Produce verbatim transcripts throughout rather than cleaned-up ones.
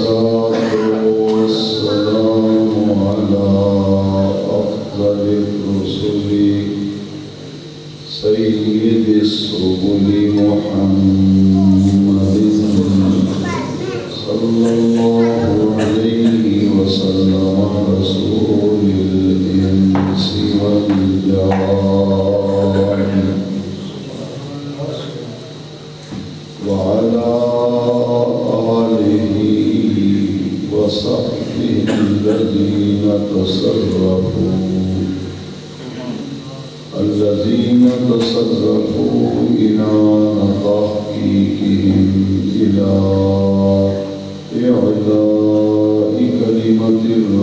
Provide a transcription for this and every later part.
والصلاة والسلام على أفضل الرسل سيد السبل محمد صلى الله عليه وسلم رسول الإنس والجان وعلى آله وصحبه الذين تصرفوا الذين تصرفوا إلى تحقيقهم إلى إعلاء كلمة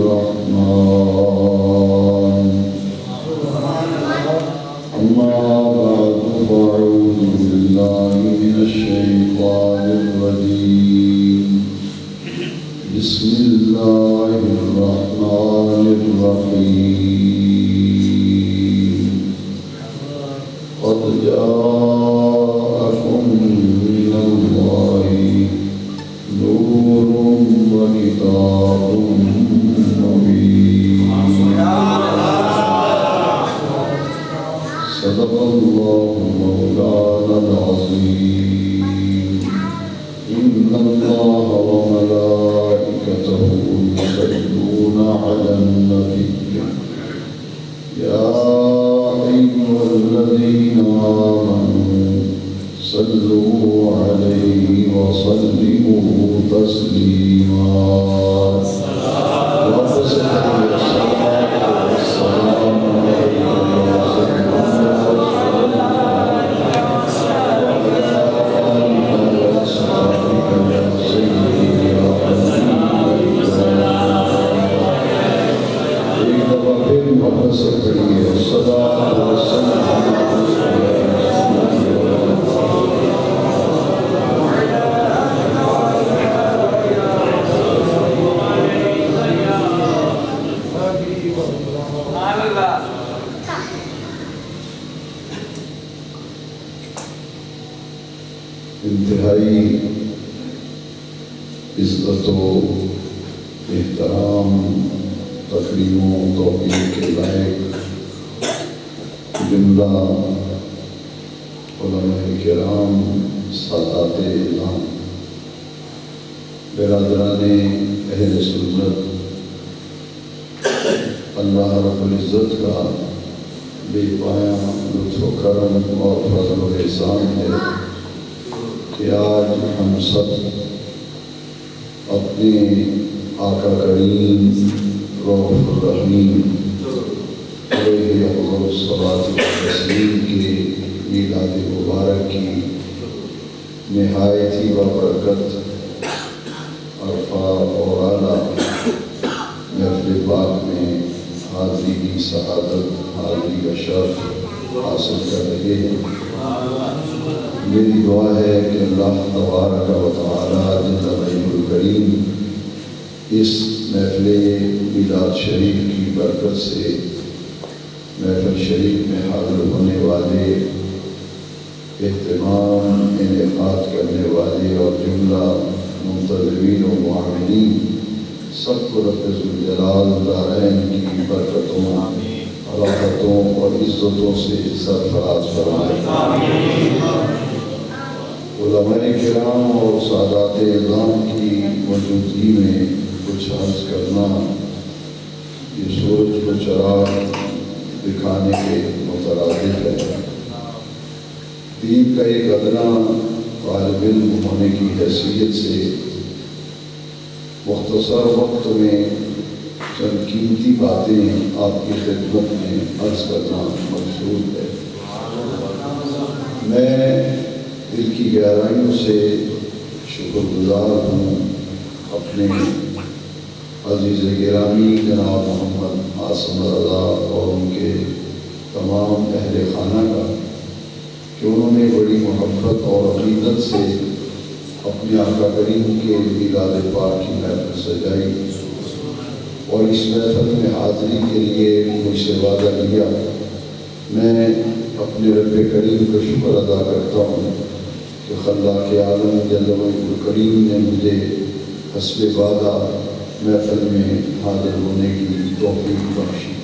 الرحمن. أما بعد فأعوذ بالله من الشيطان الرجيم. بسم الله الرحمن الرحيم. قد جاءكم من الله نور وكتاب مبين. صدق الله مولانا العظيم. إن الله وملائكته يصلون على النبي يا أيها الذين آمنوا صلوا عليه وسلموا تسليما. انتہائی عزت و احترام، تکریم و توقیر کے لائق جملہ علماء کرام، سادات اعلام، برادران اہل سنت، اللہ رب العزت کا بے پایا لطف و کرم اور فضل و احسان ہے کہ آج ہم سب اپنے آقا کریم رؤوف الرحیم علیہ افضل الصلاۃ والتسلیم کے میلاد مبارک کی نہایت ہی بابرکت عرفہ اور اعلیٰ محفل پاک میں حاضری کی سعادت، حاضری کا شرف حاصل کر رہے ہیں۔ میری دعا ہے کہ اللہ تبارک و تعالی جل وجہ الکریم اس محفل میلاد شریف کی برکت سے محفل شریف میں حاضر ہونے والے، اہتمام انعقاد کرنے والے اور جملہ منتظمین و معاونین سب کو رب ذوالجلال دارین کی برکتوں، راحتوں اور عزتوں سے سرفراز فرمائے۔ علماء کرام اور سادات اعظام کی موجودگی میں کچھ عرض کرنا یہ سورج کو چراغ دکھانے کے مترادف ہے۔ دین کا ایک ادنا طالب علم ہونے کی حیثیت سے مختصر وقت میں چند قیمتی باتیں آپ کی خدمت میں عرض کرنا مقصود ہے۔ میں دل کی گہرائیوں سے شکر گزار ہوں اپنے عزیز گرامی جناب محمد عاصم رضا اور ان کے تمام اہل خانہ کا کہ انہوں نے بڑی محبت اور عقیدت سے اپنے آقا کریم کے میلاد پاک کی محفل سجائی اور اس محفل میں حاضری کے لیے مجھ سے وعدہ لیا۔ میں اپنے رب کریم کا شکر ادا کرتا ہوں کہ خلاق عالم جل وجہ الکریم نے مجھے حسب وعدہ محفل میں حاضر ہونے کی توفیق بخشی۔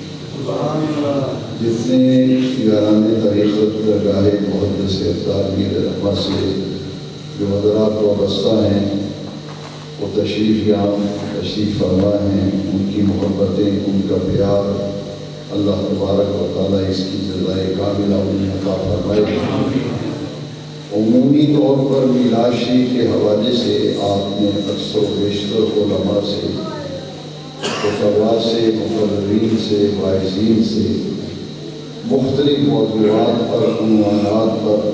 جتنے یاران طریقت درگاہ مقدس افطار میر رحمت سے جو حضرات وابستہ ہیں وہ تشریف یاب تشریف فرما ہیں، ان کی محبتیں، ان کا پیار اللہ تبارک و تعالیٰ اس کی جزائے کاملہ انہیں عطا فرمائے۔ عمومی طور پر میلاد شریف کے حوالے سے آپ نے اکثر و بیشتر علماء سے، خطباء سے، مقررین سے، واعظین سے مختلف موضوعات پر، عنوانات پر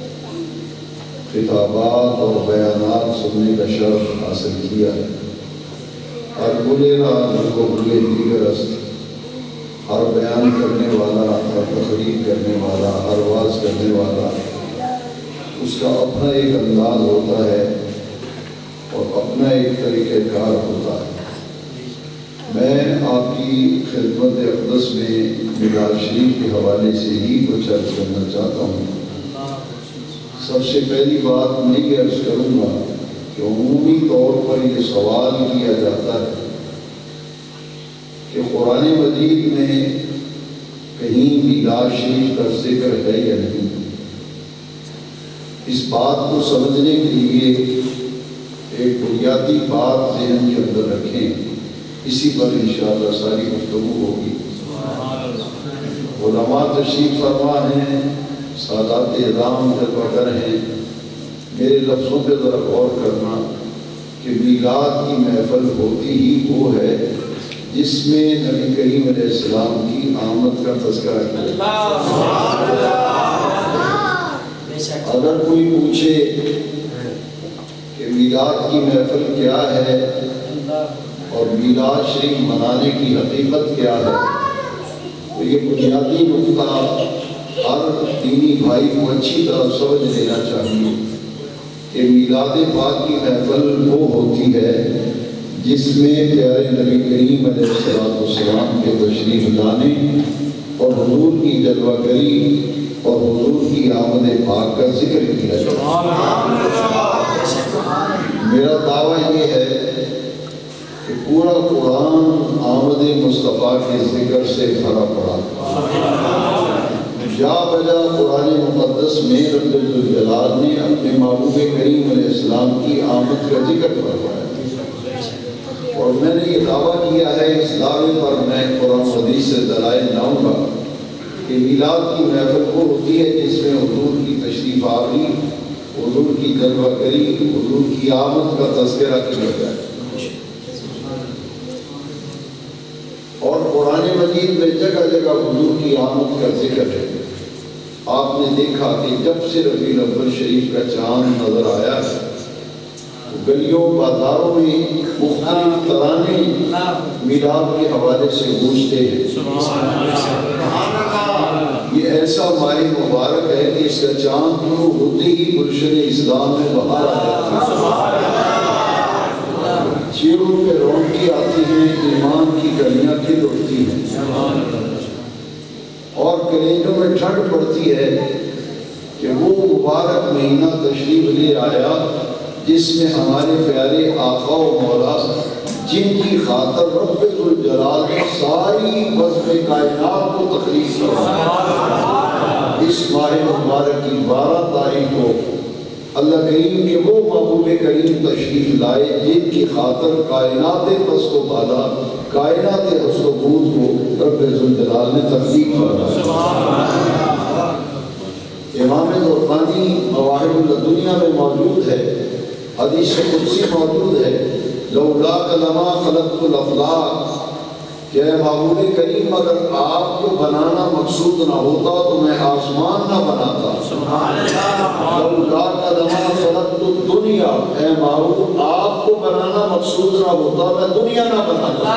خطابات اور بیانات سننے کا شرف حاصل کیا ہے۔ ہر بلے راز کو بلے دیگر است، ہر بیان کرنے والا، ہر تقریر کرنے والا، ہر واز کرنے والا، اس کا اپنا ایک انداز ہوتا ہے اور اپنا ایک طریقہ کار ہوتا ہے۔ میں آپ کی خدمت اقدس میں میلاد شریف کے حوالے سے ہی کچھ عرض کرنا چاہتا ہوں۔ سب سے پہلی بات میں یہ عرض کروں گا کہ عمومی طور پر یہ سوال کیا جاتا ہے کہ قرآن مجید میں کہیں میلاد شریف کا ذکر ہے یا نہیں۔ اس بات کو سمجھنے کے لیے ایک بنیادی بات ذہن کے اندر رکھیں، اسی پر انشاءاللہ ساری گفتگو ہوگی۔ علماء تشریف فرما ہیں، سادات اعظام جلوہ گر ہیں، میرے لفظوں پہ ذرا غور کرنا کہ میلاد کی محفل ہوتی ہی وہ ہے جس میں نبی کریم علیہ السلام کی آمد کا تذکرہ کیا۔ اگر کوئی پوچھے کہ میلاد کی محفل کیا ہے اور میلاد شریف منانے کی حقیقت کیا ہے، تو یہ بنیادی نقطہ ہر دینی بھائی کو اچھی طرح سمجھ لینا چاہیے کہ میلاد پاک کی محفل وہ ہوتی ہے جس میں پیارے نبی کریم علیہ السلام کے تشریف لانے اور حضور کی جلوہ گری اور حضور کی آمد پاک کا ذکر کیا جائے۔ میرا دعویٰ یہ ہے کہ پورا قرآن آمد مصطفیٰ کے ذکر سے بھرا پڑا۔ جا بجا قرآن مقدس میں رب الجلال نے اپنے محبوب کریم علیہ السلام کی آمد کا ذکر فرمایا، اور میں نے یہ دعویٰ کیا ہے، اس دعوے پر میں قرآن حدیث سے دلائل لاؤں گا کہ میلاد کی محفل وہ ہوتی ہے جس میں حضور کی تشریف آوری، حضور کی جلوہ گری، حضور کی آمد کا تذکرہ کیا جائے۔ اور قرآن مجید میں جگہ جگہ حضور کی آمد کا ذکر ہے۔ آپ نے دیکھا کہ جب سے ربیع الاول شریف کا چاند نظر آیا، گلیوں بازاروں میں مختلف ترانے میلاد کے حوالے سے گونجتے ہیں۔ یہ ایسا ماہ مبارک ہے کہ اس کا چاند طلوع ہوتے ہی گلشن اسلام میں بہار آ جاتی ہے، چیروں پہ رونقیں آتی ہیں، ایمان کی کلیاں کھل اٹھتی ہیں، اور کلیجوں میں ٹھنڈ پڑتی ہے کہ وہ مبارک مہینہ تشریف لے آیا جس میں ہمارے پیارے آقا و مولا، جن کی خاطر رب ذوالجلال نے ساری بزم کائنات کو تخلیق کیا، اس ماہ مبارک کی بارہ تاریخ کو اللہ کریم کے وہ محبوب کریم تشریف لائے جن کی خاطر کائنات پست و بالا، کائنات حسن و بود کو رب ذوالجلال نے تخلیق فرمایا۔ امام زرقانی مواہب الدنیا میں موجود ہے، حدیث قدسی موجود ہے، لولاک لما خلقت الافلاک، کہ اے محبوب کریم اگر آپ کو بنانا مقصود نہ ہوتا تو میں آسمان نہ بناتا۔ لولاک لما خلقت الدنیا، اے محبوب آپ کو بنانا مقصود نہ ہوتا میں دنیا نہ بناتا۔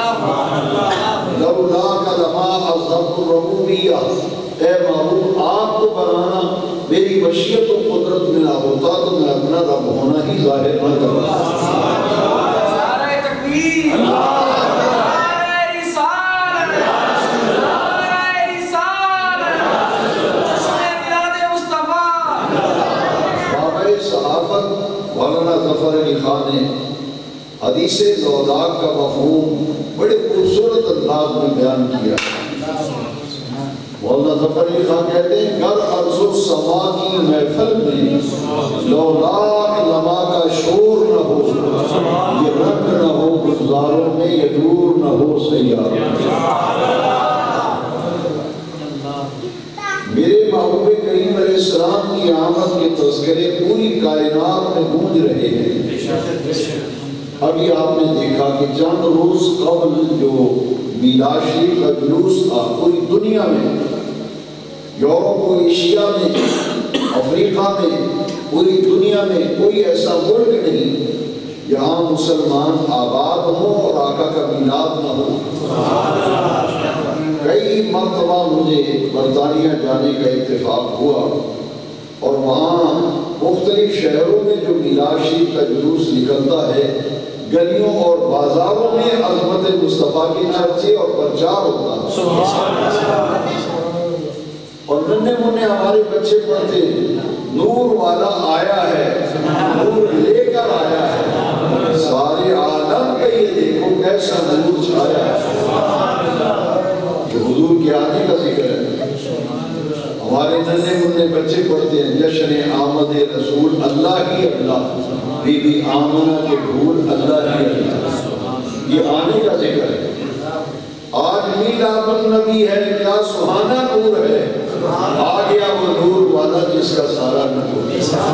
لولاک لما اظہرت الربوبیہ، اے محبوب آپ کو بنانا میری مشیت و قدرت میں نہ ہوتا تو میں اپنا رب ہونا ہی ظاہر نہ کرتا۔ نعرہ تکبیر، نعرہ رسالت، نعرہ رسالت، جشن میلاد مصطفیٰ۔ بابا صحافت مولانا ظفر علی خان نے حدیث حدیث لولاک کا مفہوم بڑے خوبصورت انداز میں بیان کیا. مولانا ظفر علی خان کہتے ہیں گر ارض و سما کی محفل میں لولاک لما کا شور نہ ہو، یہ رنگ نہ ہو گلزاروں میں، یہ دور نہ ہو سیاروں. میرے محبوب کریم علیہ السلام کی آمد کے تذکرے پوری کائنات میں گونج رہے ہیں. ابھی آپ نے دیکھا کہ چند روز قبل جو میلاد شریف کا جلوس تھا پوری دنیا میں، یورپ و ایشیا میں، افریقہ میں، پوری دنیا میں کوئی ایسا ملک نہیں جہاں مسلمان آباد ہوں اور آقا کا میلاد نہ ہو. کئی مرتبہ مجھے برطانیہ جانے کا اتفاق ہوا اور وہاں مختلف شہروں میں جو میلاد شریف کا جلوس نکلتا ہے، گلیوں اور بازاروں میں عظمت مصطفیٰ کے چرچے اور پرچار ہوتا ہے. اور ننے منے ہمارے بچے پڑھتے نور والا آیا ہے، نور لے کر آیا ہے، سارے عالم کا یہ دیکھو کیسا نور چھایا ہے. یہ حضور کے آنے کا ذکر ہے. ہمارے ننے منے بچے پڑھتے ہیں جشن آمد رسول اللہ ہی اللہ، بی بی آمنہ کے پھول اللہ ہی اللہ. یہ آنے کا ذکر ہے. آج میلاد النبی ہے، کیا سہانا نور ہے، آ گیا وہ نور والا جس کا سارا نور.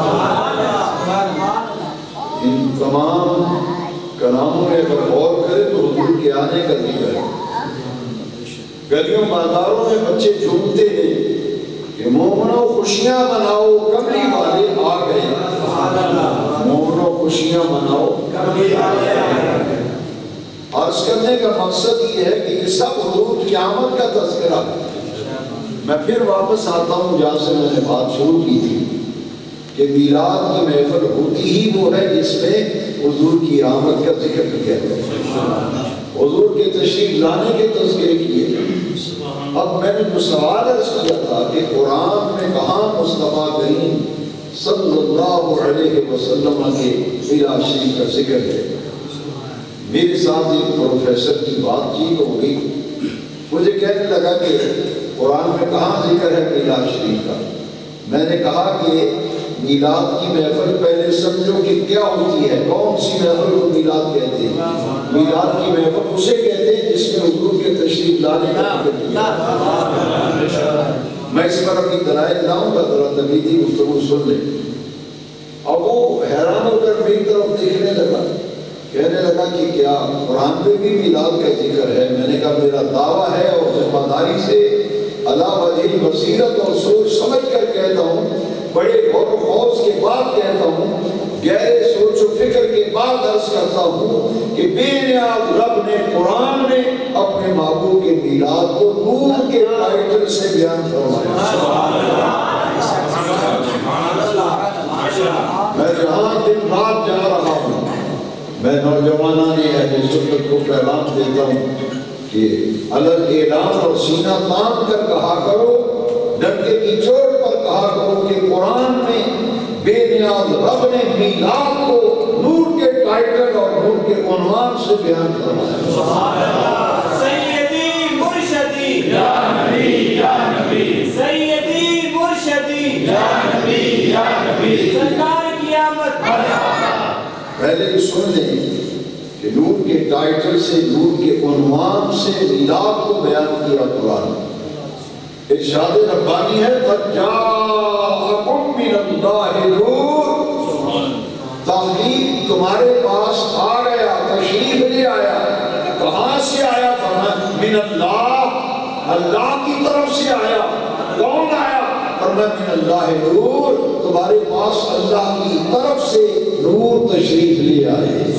ان تمام کلاموں میں اگر غور کرے تو حضور کے آنے کا ذکر ہے. گلیوں بازاروں میں بچے جھومتے ہیں کہ مومنوں خوشیاں مناؤ کملی والے آ گئے. مومنوں خوشیاں مناؤ کملی والے آ گئے. عرض کرنے کا مقصد یہ ہے کہ یہ سب حضور کی آمد کا تذکرہ ہے. میں پھر واپس آتا ہوں جہاں سے میں نے بات شروع کی تھی کہ میلاد کی محفل ہوتی ہی وہ ہے جس میں حضور کی آمد کا ذکر کیا ہے، حضور کے تشریف لانے کے تذکرے کیے. اب میں نے جو سوال عرض کیا تھا کہ قرآن میں کہاں مصطفیٰ کریم صلی اللہ علیہ وسلم کے میلاد شریف کا ذکر ہے. میرے ساتھ ایک پروفیسر کی بات چیت ہو گئی، مجھے کہنے لگا کہ قرآن میں کہاں ذکر ہے میلاد شریف کا. میں نے کہا کہ میلاد کی محفل پہلے سمجھو کہ کیا ہوتی ہے، کون سی محفل کو میلاد کہتے ہیں. میلاد کی محفل اسے کہتے ہیں جس میں حضور کے تشریف لانے کا ذکر کیا. میں اس پر اپنی دلائل لاؤں گا، ذرا تبلیغی گفتگو سن لیں. اب وہ حیران ہو کر میری طرف دیکھنے لگا، کہنے لگا کہ کیا قرآن میں بھی میلاد کا ذکر ہے. میں نے کہا میرا دعویٰ ہے اور ذمہ داری سے اللہ وجہ بصیرت اور سوچ سمجھ کر کہتا ہوں، بڑے غور و خوض کے بعد کہتا ہوں، گہرے سوچ و فکر کے بعد عرض کرتا ہوں کہ بے نیاز رب نے قرآن میں اپنے محبوب کے میلاد کو نور کے ٹائٹل سے بیان فرمایا. میں جہاں دن رات جا رہا ہوں، میں نوجوانان اہل سنت کو پیغام دیتا ہوں کہ الگ اعلان اور سینہ تان کر کہا کرو، ڈنکے کی چوٹ پر کہا کرو کہ قرآن میں بے نیاز رب نے میلاد کو نور کے ٹائٹل اور نور کے عنوان سے بیان فرمایا. سیدی مرشدی یا نبی یا نبی، سیدی مرشدی یا نبی یا نبی، سرکار کی آمد. پہلے سن لیں کہ نور کے ٹائٹل سے، نور کے عنوان سے میلاد کو بیان کیا قرآن. ارشاد ربانی ہے فَجَاءَكُم مِّنَ اللَّهِ نور، تحقیق تمہارے پاس آ گیا، تشریف لے آیا. کہاں سے آیا؟ فرمایا من اللہ، اللہ کی طرف سے آیا. کون آیا؟ فرمایا من اللہ نور، تمہارے پاس اللہ کی طرف سے نور تشریف لے آئے.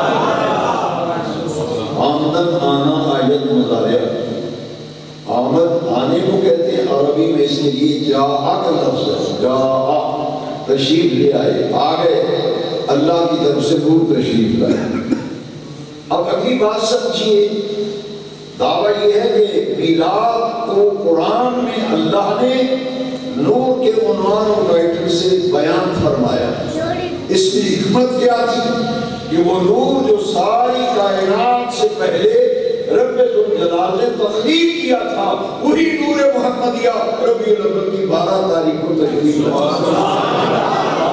آمدن آنا آیت مضارعہ. آمد آنے کو کہتے ہیں عربی میں، اس لیے جاء کا لفظ ہے. جاء تشریف لے آئے، آ گئے، اللہ کی طرف سے نور تشریف لائے. اب اگلی بات سمجھیے، دعویٰ یہ ہے کہ میلاد کو قرآن میں اللہ نے نور کے عنوان و ٹائٹل سے بیان فرمایا. اس کی حکمت کیا تھی؟ کہ وہ نور جو ساری کائنات سے پہلے رب ذوالجلال نے تخلیق کیا تھا، وہی نور محمدیہ ربیع الاول کی بارہ تاریخ کو تخلیق ہوا۔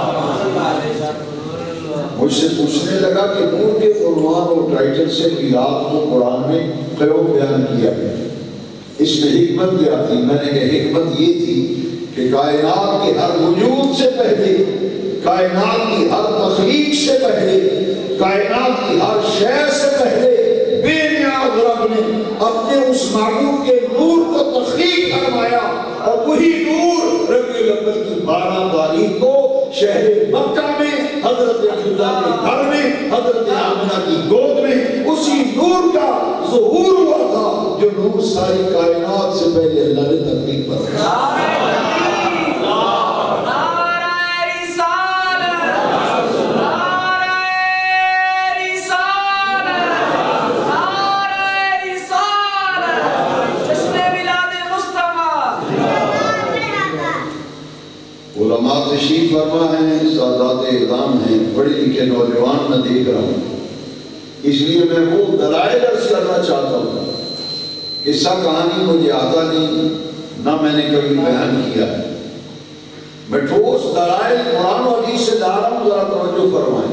مجھ سے پوچھنے لگا کہ نور کے عنوان اور ٹائٹل سے میلاد کو قرآن میں کیوں بیان کیا گیا، اس میں حکمت کیا تھی؟ میں نے کہا حکمت یہ تھی کہ کائنات کے ہر وجود سے پہلے، کائنات کی ہر تخلیق سے پہلے، کائنات کی ہر شے سے پہلے بے نیاز رب نے اپنے اس معبود کے نور کو تخلیق فرمایا، اور وہی نور ربیع الاول کی بارہ تاریخ کو شہر مکہ میں حضرت عبداللہ کے گھر میں حضرت آمنہ کی گود میں اسی نور کا ظہور ہوا تھا جو نور ساری کائنات سے پہلے اللہ نے تخلیق فرمایا۔ علماء تشریف فرما ہیں، سادات اعظام ہیں، پڑھے لکھے نوجوان میں دیکھ رہا ہوں، اس لیے میں وہ دلائل عرض کرنا چاہتا ہوں۔ قصہ کہانی مجھے آتا نہیں، نہ میں نے کبھی بیان کیا ہے، میں ٹھوس دلائل قرآن و حدیث سے لا رہا ہوں، ذرا توجہ فرمائیں۔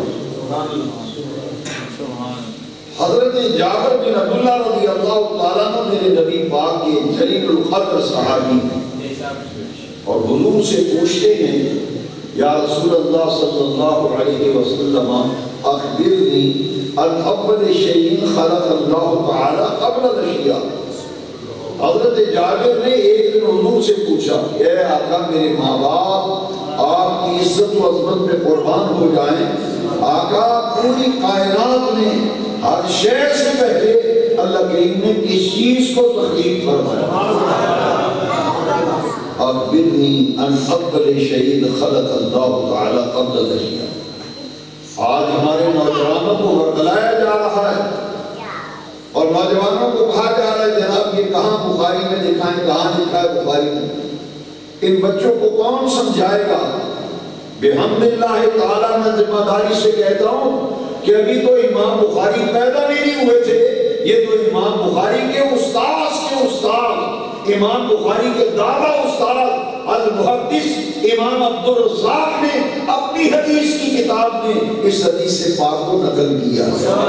حضرت جابر بن عبداللہ رضی اللہ تعالیٰ عنہ میرے نبی پاک کے جلیل القدر صحابی ہیں، اور حضور سے پوچھتے ہیں یا رسول اللہ صلی اللہ علیہ وسلم اخبرنی ان اول شیء خلق اللہ تعالی قبل الاشیاء۔ حضرت جابر نے ایک دن حضور سے پوچھا، اے آقا میرے ماں باپ آپ کی عزت و عظمت پہ قربان ہو جائیں، آقا پوری کائنات میں ہر شے سے پہلے اللہ کریم نے کس چیز کو تخلیق فرمایا؟ اخبرنی ان اول شیء خلق اللہ تعالی قبل الاشیاء۔ آج ہمارے نوجوانوں کو ورگلایا جا رہا ہے، اور نوجوانوں کو کہا جا رہا ہے جناب یہ کہاں بخاری میں لکھا ہے، کہاں لکھا ہے بخاری میں؟ ان بچوں کو کون سمجھائے گا؟ بحمد اللہ تعالیٰ میں ذمہ داری سے کہتا ہوں کہ ابھی تو امام بخاری پیدا بھی نہیں ہوئے تھے، یہ تو امام بخاری کے استاذ کے استاذ، امام بخاری کے دادا استاد المحدث امام عبدالرزاق نے اپنی حدیث کی کتاب میں اس حدیث سے پاک کو نقل کیا۔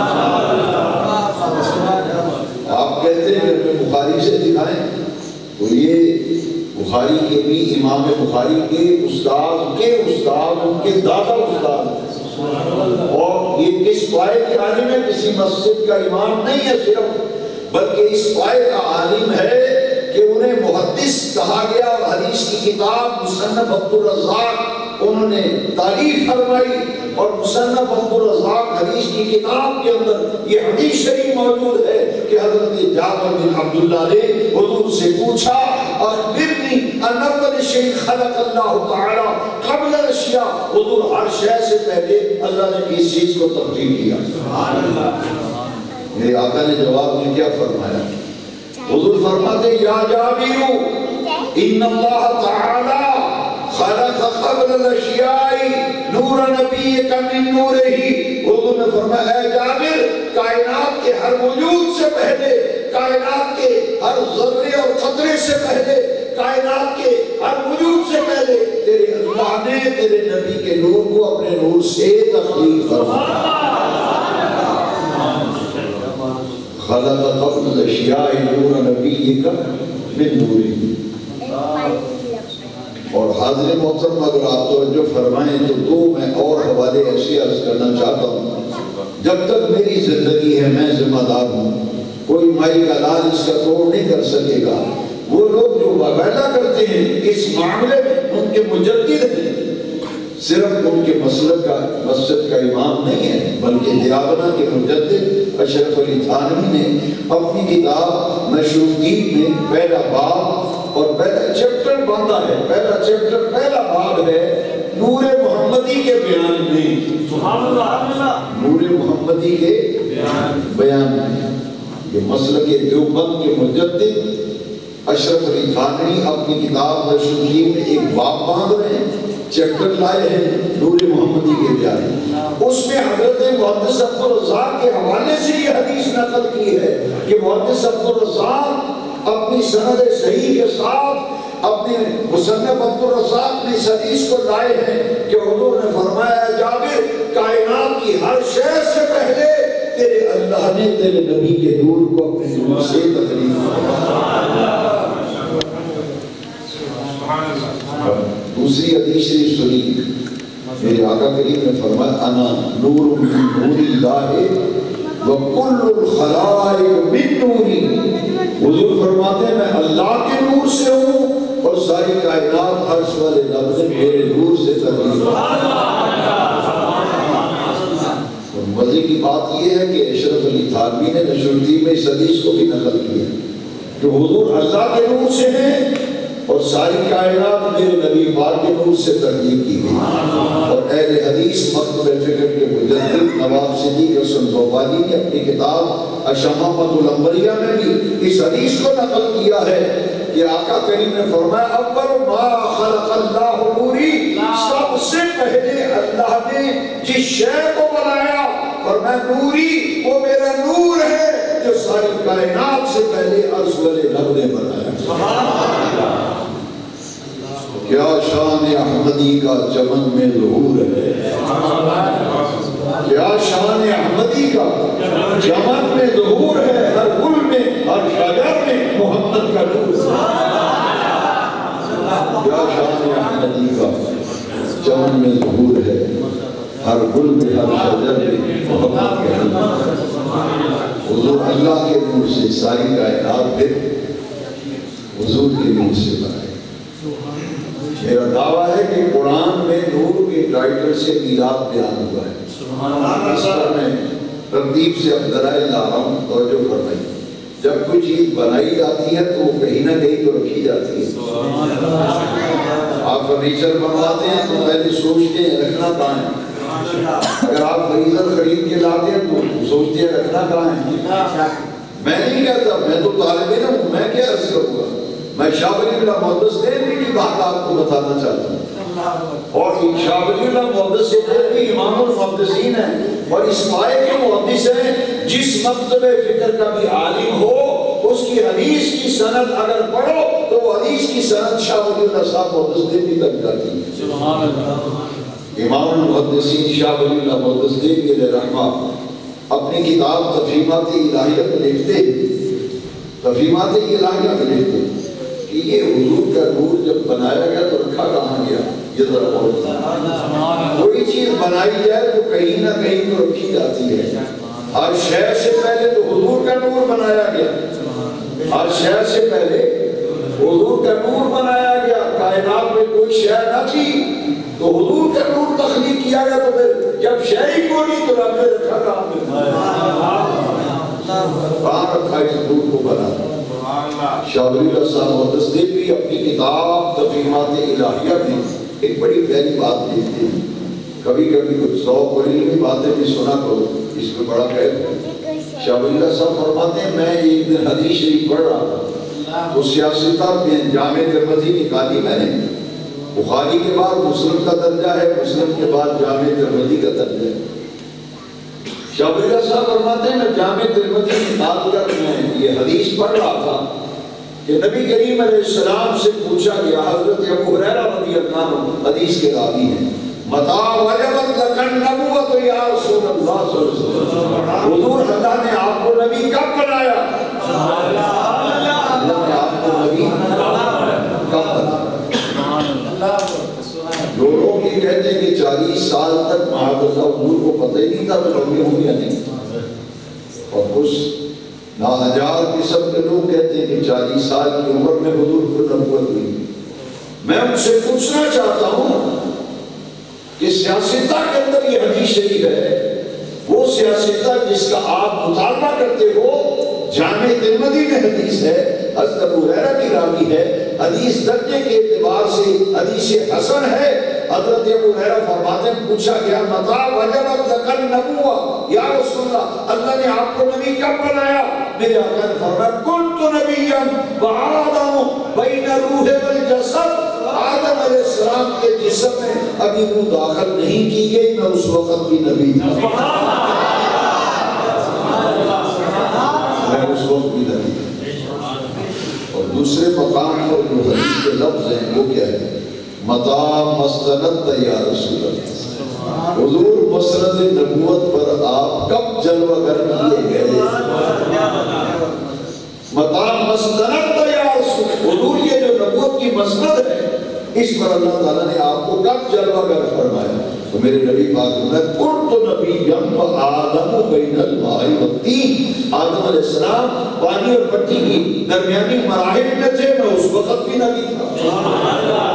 آپ کہتے ہیں کہ بخاری سے دکھائیں، تو یہ بخاری کے بھی امام بخاری کے استاد کے استاد ان کے دادا استاد، اور یہ کس پائے کے عالم ہے؟ کسی مسجد کا امام نہیں ہے صرف، بلکہ اس پائے کا عالم ہے کہ انہیں محدث کہا گیا، اور حدیث کی کتاب مصنف عبدالرزاق انہوں نے تعریف فرمائی، اور مصنف عبدالرزاق حدیث کی کتاب کے اندر یہ حدیث شریف موجود ہے کہ حضرت جابر بن عبداللہ نے حضور سے پوچھا اخبرنی ان اول شیء خلق اللہ تعالی قبل الاشیاء، حضور ہر شے سے پہلے اللہ نے کس چیز کو تخلیق کیا؟ میرے آقا نے جواب میں کیا فرمایا؟ حضور فرماتے یا جابر ان اللہ تعالی خلق قبل الاشیاء نور نبیک من نورہ۔ حضور نے فرمایا اے جابر کائنات کے ہر وجود سے پہلے، کائنات کے ہر ذرے اور قطرے سے پہلے، کائنات کے ہر وجود سے پہلے تیرے اللہ نے تیرے نبی کے نور کو اپنے نور سے تخلیق فرمایا۔ خلق قبل الاشیاء نور نبیک من نورہ۔ اور حاضر محترم اگر آپ توجہ فرمائیں تو دو میں اور حوالے ایسے عرض کرنا چاہتا ہوں، جب تک میری زندگی ہے میں ذمہ دار ہوں، کوئی مائی کا لال اس کا توڑ نہیں کر سکے گا۔ وہ لوگ جو وغیرہ کرتے ہیں اس معاملے میں ان کے مجدد ہیں، صرف ان کے مسلک کا مسجد کا امام نہیں ہے، بلکہ دیابنا کے مجدد اشرف علی تھانوی نے اپنی کتاب نشر الدین میں پہلا باب اور پہلا چیپٹر باندھا ہے، پہلا چیپٹر پہلا باب ہے نور محمدی کے بیان میں، سبحان اللہ، نور محمدی کے بیان میں۔ یہ مسلک دیوبند کے مجدد اشرف علی تھانوی اپنی کتاب نشر الدین میں ایک باب باندھ رہے ہیں چیپٹر لائے ہیں نور محمدی کے بیان، اس میں حضرت محدث عبدالرزاق کے حوالے سے یہ حدیث نقل کی ہے کہ محدث عبدالرزاق اپنی سند صحیح کے ساتھ اپنے مصنف عبدالرزاق نے اس حدیث کو لائے ہیں کہ حضور نے فرمایا جابر کائنات کی ہر شے سے پہلے تیرے اللہ نے تیرے نبی کے نور کو اپنے نور سے تخلیق کیا۔ دوسری حدیث شریف سنی، میرے آقا کریم نے فرمایا انا نور من نور اللہ وکل الخلائق من نوری، حضور فرماتے ہیں میں اللہ کے نور سے ہوں اور ساری کائنات عرش والے لفظ میرے نور سے تخلیق کی۔ اور مزے کی بات یہ ہے کہ اشرف علی تھانوی نے نشر الدین میں اس حدیث کو بھی نقل کیا کہ حضور اللہ کے نور سے ہیں اور ساری کائنات میرے نبی پاک کے نور سے تخلیق کی گئی۔ اور اہل حدیث مکتب فکر کے مجدد نواب صدیق حسن ذوبانی نے اپنی کتاب الشمامۃ الانبریاء میں بھی اس حدیث کو نقل کیا ہے کہ آقا کریم نے فرمایا اول ما خلق اللہ نوری، سب سے پہلے اللہ نے جس شے کو بنایا فرمایا نوری، وہ میرا نور ہے جو ساری کائنات سے پہلے عرش والے رب نے بنایا۔ کیا شان احمدی کا چمن میں ظہور ہے، کیا شان احمدی کا چمن میں ظہور ہے، ہر گل میں ہر شجر میں محمد کا نور ہے۔ کیا شان احمدی کا چمن میں ظہور ہے، ہر گل میں ہر شجر میں محمد کا نور ہے۔ حضور اللہ کے نور سے ساری کائنات پھر حضور کے نور سے بنائے۔ میرا دعویٰ ہے کہ قرآن میں نور کے ٹائٹل سے میلاد بیان ہوا ہے۔ اس پر میں ترتیب سے اب دلائل لا رہا ہوں، توجہ فرمائیے۔ جب کوئی چیز بنائی جاتی ہے تو وہ کہیں نہ کہیں تو رکھی جاتی ہے۔ آپ فرنیچر بنواتے ہیں تو پہلے سوچتے ہیں رکھنا کہاں ہے، اگر آپ فریزر خرید کے لاتے ہیں تو سوچتے ہیں رکھنا کہاں ہے۔ میں نہیں کہتا، میں تو طالب علم ہوں، میں کیا عرض کروں گا، میں شاہ ولی اللہ محدث دہلوی کی بات آپ کو بتانا چاہتا ہوں، اور شاہ ولی اللہ محدث دہلوی امام المحدثین ہیں اور اس پائے کے محدث ہیں جس مکتب فکر کا بھی عالم ہو اس کی حدیث کی سند اگر پڑھو تو وہ حدیث کی سند شاہ ولی اللہ صاحب محدث دہلوی تک جاتی ہے۔ امام المحدثین شاہ ولی اللہ محدث دہلوی علیہ رحمہ اپنی کتاب تفہیمات الہیہ میں لکھتے تفہیمات الہیہ میں لکھتے کہ یہ حضور کا نور جب بنایا گیا تو رکھا کہاں گیا، یہ ذرا بہت کوئی چیز بنائی جائے تو کہیں نہ کہیں تو رکھی جاتی ہے۔ ہر شہر سے پہلے تو حضور کا نور بنایا گیا، ہر شہر سے پہلے حضور کا نور بنایا گیا، کائنات میں کوئی شہر نہ تھی تو حضور کا نور تخلیق کیا گیا، تو پھر جب شہر ہی کو نہیں تو رب نے رکھا کہاں رکھا اس نور کو بنا۔ شاہ ولی اللہ صاحب محدث دہلوی اپنی کتاب تفہیمات الہیہ میں ایک بڑی پیاری بات لکھتے ہیں، کبھی کبھی کچھ ذوق اور علمی باتیں بھی سنا کرو، اس میں بڑا خیر ہے۔ شاہ ولی اللہ صاحب فرماتے ہیں میں ایک دن حدیث شریف پڑھ رہا تھا تو سیاستہ میں جامع ترمذی نکالی میں نے، بخاری کے بعد مسلم کا درجہ ہے، مسلم کے بعد جامع ترمذی کا درجہ ہے۔ شاہ ولی اللہ صاحب فرماتے ہیں میں جامع ترمذی نکال کر میں یہ حدیث پڑھ رہا تھا کہ نبی کریم علیہ السلام سے پوچھا گیا، حضرت ابو ہریرہ رضی اللہ عنہ حدیث کے راوی ہیں، متى وجبت لك النبوة یا رسول اللہ صلی اللہ علیہ وسلم، حضور اللہ نے آپ کو نبی کب بنایا؟ اللہ نے آپ کو نبی کب بنایا؟ جو لوگ یہ کہتے ہیں کہ چالیس سال تک معاذ اللہ حضور کو پتہ ہی نہیں تھا تو نبی ہوں یا نہیں، اور کچھ ناہجار قسم کے لوگ کہتے ہیں کہ چالیس سال کی عمر میں حضور کو نبوت ہوئی۔ میں ان سے پوچھنا چاہتا ہوں کہ سیاستہ کے اندر یہ حدیث شریف ہے، وہ سیاستہ جس کا آپ مطالبہ کرتے ہو جامع ترمذی میں حدیث ہے، حضرت ابو ہریرہ کی راوی ہے، حدیث درجے کے اعتبار سے حدیث حسن ہے۔ حضرت ابو ہریرہ فرماتے ہیں پوچھا گیا متى وجبت لك النبوة یا رسول اللہ، اللہ نے آپ کو نبی کب بنایا؟ میرے آقا نے فرمایا كنت نبيا وآدم بين الروح والجسد آدم علیہ السلام کے جسم میں ابھی روح داخل نہیں کی گئی، میں اس وقت بھی نبی تھا، میں اس وقت بھی نبی تھا۔ اور دوسرے مقام پر جو حدیث کے لفظ ہیں وہ کیا ہے؟ متا مستند یا رسول اللہ، حضور مسند نبوت پر آپ کب جلوہ گر کیے گئے؟ متا مستند یا رسول، حضور یہ جو نبوت کی مسند ہے اس پر اللہ تعالیٰ نے آپ کو کب جلوہ گر فرمایا؟ تو میرے نبی پاک نے قلت نبیم و آدم بین الماء والطین، آدم علیہ السلام پانی اور مٹی کی درمیانی مراحل میں تھے، میں اس وقت بھی نبی تھا۔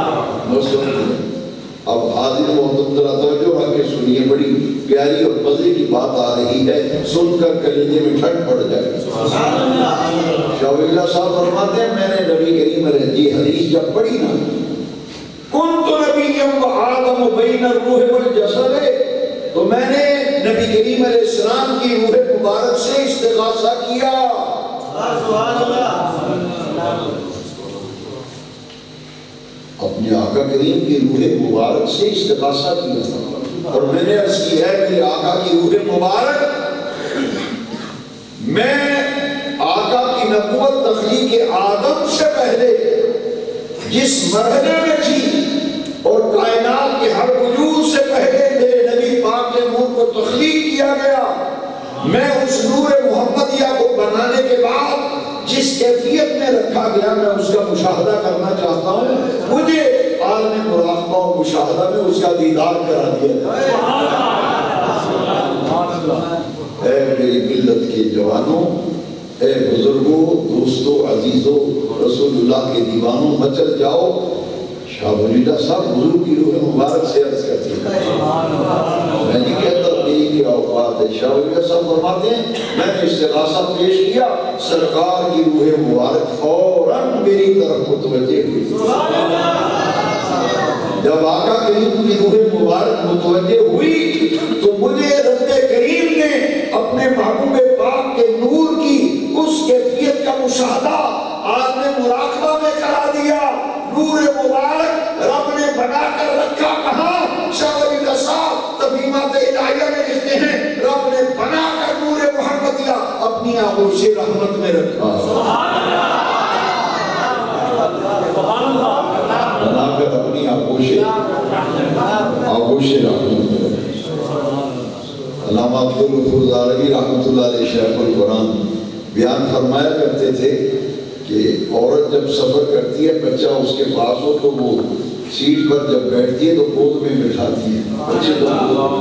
اب حاضر محترم ذرا توجہ رکھ کے سنیے، بڑی پیاری اور مزے کی بات آ رہی ہے، سن کر کلیجے میں ٹھنڈ پڑ جائے۔ شاہ ولی اللہ صاحب فرماتے ہیں میں نے نبی کریم علیہ یہ حدیث جب پڑھی نا، کنت نبیم و آدم بین الروح والجسد، تو میں نے نبی کریم علیہ السلام کی روح مبارک سے استغاثہ کیا۔ اپنے آقا کریم کی روح مبارک سے استغاثہ کیا، اور میں نے عرض کی ہے میرے آقا کی روح مبارک، میں آقا کی نبوت تخلیق آدم سے پہلے جس مرحلے میں تھی اور کائنات کے ہر وجود سے پہلے میرے نبی پاک کے نور کو تخلیق کیا گیا، میں اس نور محمدیہ کو بنانے کے بعد جس کیفیت میں رکھا گیا میں اس کا مشاہدہ کرنا چاہتا ہوں، مجھے عالم مراقبہ و مشاہدہ میں اس کا دیدار کرا دیا جائے۔ اے میری ملت کے جوانوں، اے بزرگوں، دوستوں، عزیزوں، رسول اللہ کے دیوانوں، مچل جاؤ۔ شاہ ولی اللہ صاحب حضور کی روح مبارک سے عرض کرتے ہیں، میں نہیں کہتا میری کیا اوقات ہے۔ شاہ ولی اللہ صاحب فرماتے ہیں میں نے استغاثہ پیش کیا، سرکار کی روح مبارک فوراً میری طرف متوجہ ہوئی۔ جب آقا کریم کی روح مبارک متوجہ ہوئی تو مجھے رب کریم نے اپنے محبوب پاک کے نور کی اس کیفیت کا مشاہدہ عالم مراقبہ میں کرا دیا۔ نور مبارک رب نے بنا کر رکھا کہاں؟ شاہ ولی اللہ صاحب تفہیمات الہیہ میں لکھتے ہیں رب نے بنا کر نور محمدیہ اپنی آغوش رحمت میں رکھا، بنا کر اپنی آغوش آغوش رحمت میں رکھا۔ علامہ عبدالغفور عربی رحمۃ اللہ علیہ شیخ القرآن بیان فرمایا کرتے تھے کہ عورت جب سفر کرتی ہے بچہ اس کے پاس ہو تو وہ سیٹ پر جب بیٹھتی ہے تو گود میں بٹھاتی ہے، بچے کو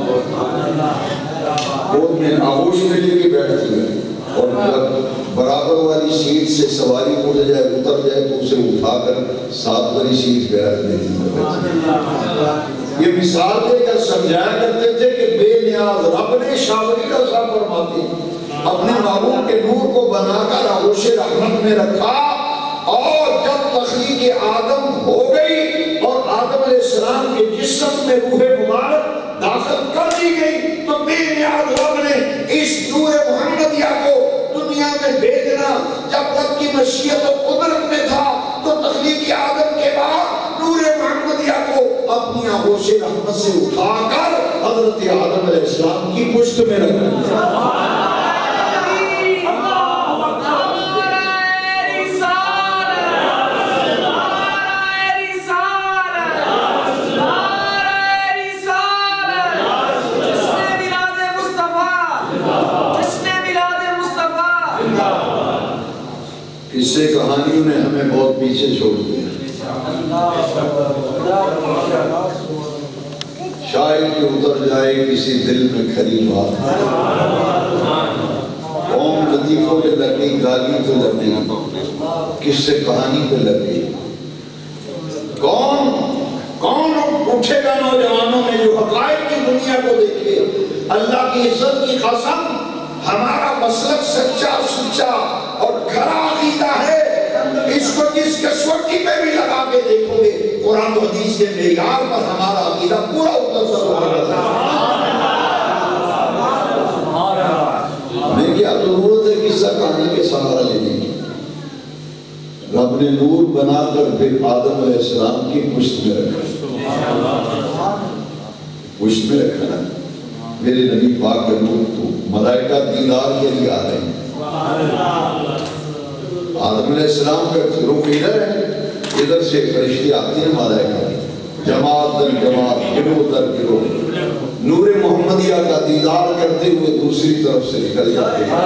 گود میں آغوش میں لے کے بیٹھتی ہے، اور جب برابر والی سیٹ سے سواری اٹھ جائے اتر جائے تو اسے اٹھا کر ساتھ والی سیٹ پہ رکھ دیتی ہے۔ یہ مثال دے کر سمجھایا کرتے تھے کہ بے نیاز رب نے شاہ ولی اللہ صاحب فرماتے ہیں اپنے محبوب کے نور کو بنا کر آغوش رحمت میں رکھا، اور جب تخلیق آدم ہو گئی اور آدم علیہ السلام کے جسم میں روح مبارک داخل کر دی گئی تو بے نیاز رب نے اس نور محمدیہ کو دنیا میں بھیجنا جب رب کی مشیت و قدرت میں تھا تو تخلیق آدم کے بعد نور محمدیہ کو اپنی آغوش رحمت سے اٹھا کر حضرت آدم علیہ السلام کی پشت میں رکھ دیا۔ اس سے کہانیوں نے ہمیں بہت پیچھے چھوڑ دیا۔ شاید کہ اتر جائے کسی دل میں کھری بات، قوم لطیفوں پہ لگ گئی، گالی پہ لگ گئی، کس سے کہانی پہ لگ گئی۔ کون کون اٹھے گا نوجوانوں میں جو حقائق کی دنیا کو دیکھے؟ اللہ کی عزت کی قسم ہمارا مسلک سچا سچا اور کھرا عقیدہ ہے، اس کو جس کشورتی پہ بھی لگا کے دیکھو گے قرآن و حدیث کے معیار پر ہمارا عقیدہ پورا اتر ہوگا۔ ہمیں کیا ضرورت ہے قصہ کہانی کے سہارا لینے کی؟ رب اپنے نور بنا کر پھر آدم علیہ السلام کی پشت میں رکھا، پشت میں رکھا نا میرے نبی پاک کا نور، تو ملائکہ دیدار کے لیے آ رہے ہیں۔ آدم علیہ السلام کا رخ ادھر ہے، ادھر سے فرشتے آتے ہیں ملائکہ، جماعت در جماعت، گروہ در گروہ، نور محمدیہ کا دیدار کرتے ہوئے دوسری طرف سے نکل جاتے ہیں۔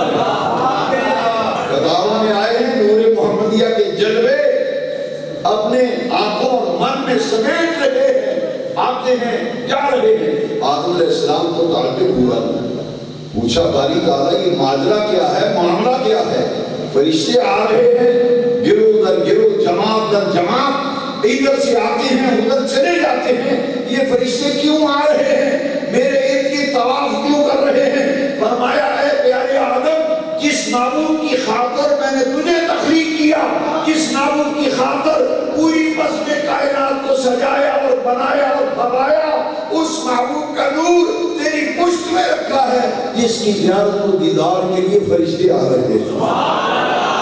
قطاروں میں آئے ہیں، نور محمدیہ کے جلوے اپنے آنکھوں اور من میں سمیٹ رہے ہیں، آتے ہیں جا رہے ہیں۔ آدم علیہ السلام کو تعلق ہوا، پوچھا باری تعالیٰ یہ ماجرا کیا ہے، معاملہ کیا ہے؟ فرشتے آ رہے ہیں، گروہ در گروہ، جماعت در جماعت، ادھر سے آتے ہیں ادھر چلے جاتے ہیں، یہ فرشتے کیوں آ رہے ہیں؟ میرے ارد گرد طواف کیوں کر رہے ہیں؟ فرمایا اے پیارے آدم، جس معبود کی خاطر میں نے تجھے تخلیق کیا، جس معبود کی خاطر پوری بسط کائنات کو سجایا اور بنایا اور بھرایا، اس معبود کا نور تیری پشت میں رکھا ہے، جس کی زیارت و دیدار کے لیے فرشتے آ رہے ہیں۔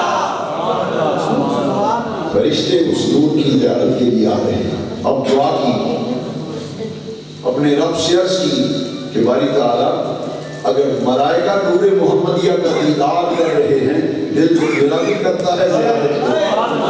فرشتے اس نور کی زیارت کے لیے آ رہے ہیں۔ اب دعا کی، اپنے رب سے عرض کی کہ باری تعالیٰ اگر ملائکہ نور محمدیہ کا دیدار کر رہے ہیں، دل تو میرا بھی کرتا ہے زیارت کو،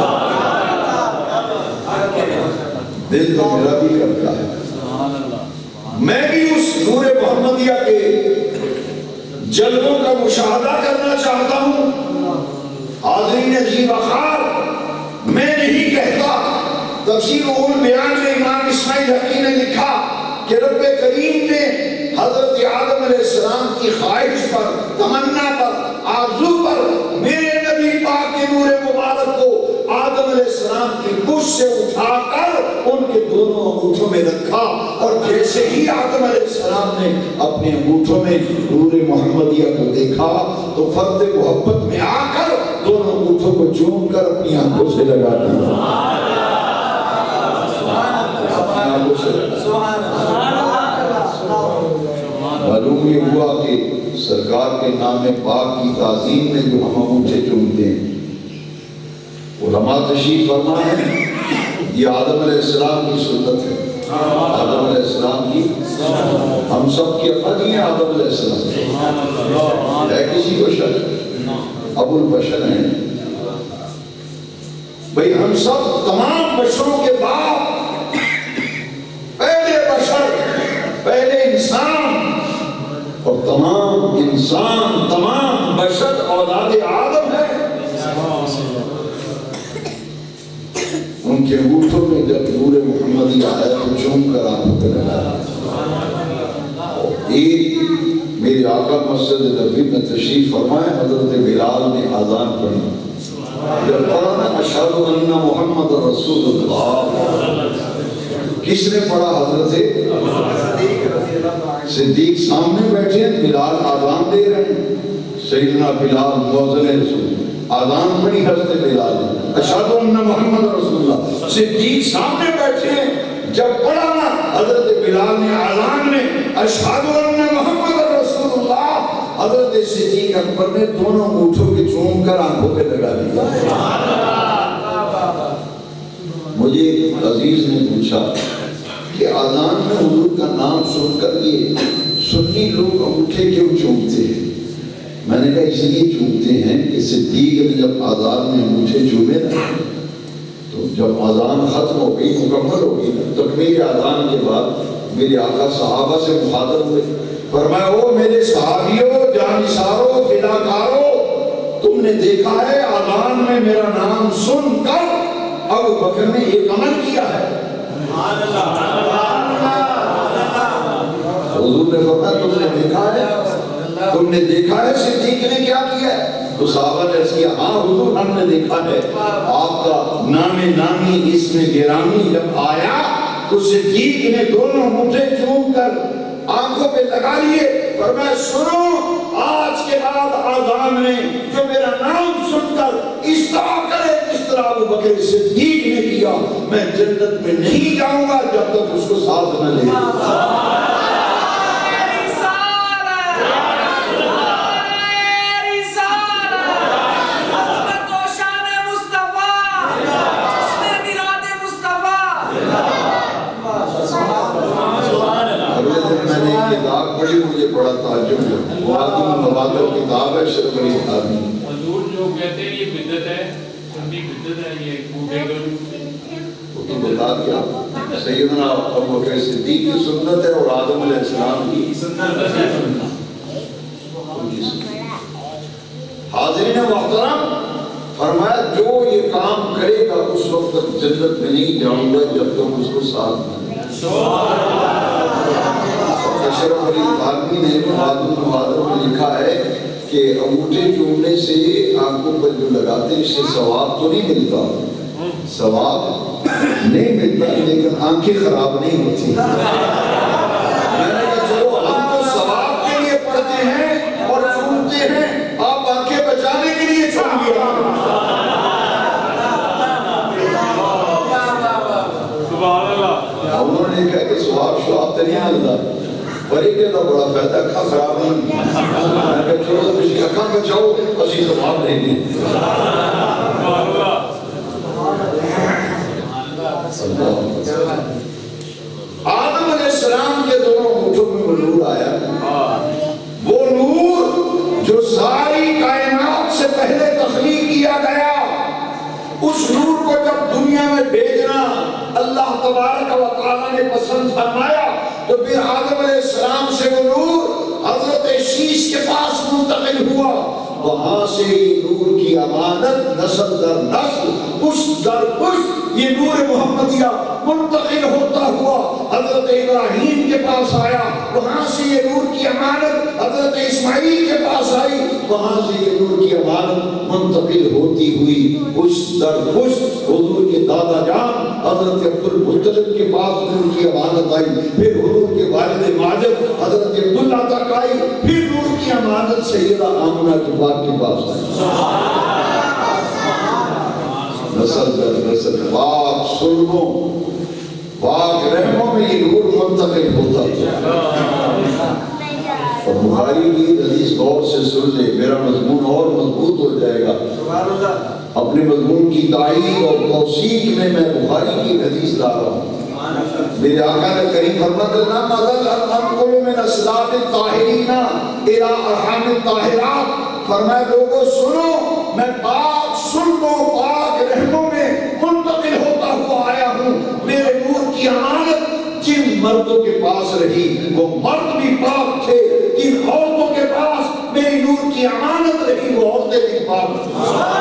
دل تو میرا بھی کرتا ہے، میں بھی اس نور محمدیہ کے جلووں کا مشاہدہ کرنا چاہتا ہوں۔ حاضرین عزیز وقار، میں نہیں کہتا، تفسیر اول بیان میں امام اسماعیل حقی نے لکھا کہ رب کریم نے حضرت آدم علیہ السلام کی خواہش پر، تمنا پر، آرزو پر میرے نبی پاک کے نور مبارک کو آدم علیہ السلام کی پشت سے اٹھا کر ان کے دونوں انگوٹھوں میں رکھا، اور جیسے ہی آدم علیہ السلام نے اپنے انگوٹھوں میں نور محمدیہ کو دیکھا تو فرد محبت میں آ کر دونوں انگوٹھوں کو چوم کر اپنی آنکھوں سے لگا دیا۔ معلوم یہ ہوا کہ سرکار کے نام پاک کی تعظیم میں جو ہم انگوٹھے چومتے ہیں، علماء تشریف فرما ہے یہ آدم علیہ السلام کی سنت ہے، آدم علیہ السلام کی، ہم سب کی اپنی ہیں آدم علیہ السلام، ہے کسی کو شک؟ ابو البشر ہیں بھئی، ہم سب تمام بشروں کے باپ، پہلے بشر، پہلے انسان، اور تمام انسان، تمام بشر اولاد آدم ہے۔ ان کے انگوٹھوں میں جب نور محمدی آیا تو چوم کر آنکھوں پہ لگا۔ ایک میرے آقا مسجد نبوی میں تشریف فرمائے، حضرت بلال نے آذان پڑھی، جب پڑھا نا اشہد ان محمد رسول اللہ، کس نے پڑھا؟ حضرت صدیق سامنے بیٹھے ہیں، بلال آذان دے رہے ہیں، سیدنا بلال مؤذن رسول، آذان پڑھی حضرت بلال نے، اشہد ان محمد رسول اللہ، صدیق سامنے بیٹھے ہیں، جب پڑھا نا حضرت بلال نے آذان میں اشہد ان محمد رسول اللہ، حضرت صدیق اکبر نے دونوں انگوٹھوں کے چوم کر آنکھوں پہ لگا دیا۔ مجھے عزیز نے پوچھا کہ آذان میں حضور کا نام سن کر یہ سنی لوگ انگوٹھے کیوں چومتے ہیں؟ میں نے کہا اس لیے چومتے ہیں کہ صدیق نے جب آذان میں انگوٹھے چومے نا، تو جب آذان ختم ہو گئی، مکمل ہو گئی، تکبیر آذان کے بعد میرے آقا صحابہ سے مخاطب ہوئے، فرمایا او میرے صحابیوں، جانثاروں، فداکاروں، تم نے دیکھا ہے آذان میں میرا نام سن کر ابو بکر نے ایک عمل کیا ہے۔ حضور نے فرمایا تم نے دیکھا ہے، تم نے دیکھا ہے صدیق نے کیا کیا ہے؟ تو صحابہ نے کیا ہاں حضور ہم نے دیکھا ہے، آپ کا نام نامی اسم گرامی جب آیا تو صدیق نے دونوں انگوٹھے چوم کر آنکھوں پہ لگا لیے، فرمایا سنو آج کے بعد آذان میں جو میرا نام سن کر اس طرح کرے جس طرح ابو بکر صدیق نے کیا، میں جنت میں نہیں جاؤں گا جب تک اس کو ساتھ نہ لے۔ یہ بدعت ہے سنی بدعت ہے یہ بوڑھے کو وہ تو بتا دیا سیدنا ابو بکر صدیق کی سنت ہے اور آدم علیہ السلام کی سنت ہے حاضرین محترم فرمایا جو یہ کام کرے گا اس وقت تک جنت میں نہیں جاؤں گا جب تک اس کو ساتھ نہ دیں اشرف علی تھانوی نے معادن معادن میں لکھا ہے کہ انگوٹھے چومنے سے آنکھوں پر جو لگاتے ہیں اس سے ثواب تو نہیں ملتا ثواب نہیں ملتا لیکن آنکھیں خراب نہیں ہوتی میں نے کہا چلو ہم تو ثواب کے لیے پڑھتے ہیں اور چومتے ہیں آپ آنکھیں بچانے کے لیے چوم گیا سبحان اللہ انہوں نے کہا کہ ثواب شواب تو نہیں ملتا بڑی کے تو بڑا فائدہ اکھا خراب نہیں میں نے کہا چلو تو کسی اکھا بچاؤ اسی ثواب نہیں دیں آدم علیہ السلام کے دونوں ہوٹوں میں وہ نور آیا وہ نور جو ساری کائنات سے پہلے تخلیق کیا گیا اس نور کو جب دنیا میں بھیجنا اللہ تبارک و تعالیٰ نے پسند فرمایا تو پھر آدم علیہ السلام سے وہ نور حضرت شیش کے پاس منتقل ہوا وہاں سے نور کی امانت نسل در نسل پشت در پشت یہ نور محمدیہ منتقل ہوتا ہوا حضرت ابراہیم کے پاس آیا وہاں سے یہ نور کی امانت حضرت اسماعیل کے پاس آئی وہاں سے یہ نور کی امانت منتقل ہوتی ہوئی پشت در پشت حضور کے دادا جان حضرت عبدالمطلب کے پاس نور کی امانت آئی پھر حضور کے والد ماجد حضرت عبداللہ تک آئی پھر نور کی امانت سیدہ آمنہ کے پاک کے پاس آئی نسل در نسل پاک سلموں پاک رحموں میں یہ نور منتقل ہوتا ہے اور بخاری کی حدیث غور سے سن لے میرا مضمون اور مضبوط ہو جائے گا اپنے مضمون کی تائید اور توثیق میں میں بخاری کی حدیث لا رہا ہوں میرے آقا نے کریم فرماتے ہیں نہ مدد انقل من اسلام الطاہرین الى ارحام الطاہرات فرمایا لوگوں سنو میں پاک سلموں پاک رحموں میں منتقل ہوتا ہوا آیا ہوں میرے نور کی امانت جن مردوں کے پاس رہی وہ مرد بھی پاک تھے جن عورتوں کے پاس میری نور کی امانت رہی وہ عورتیں بھی پاک تھیں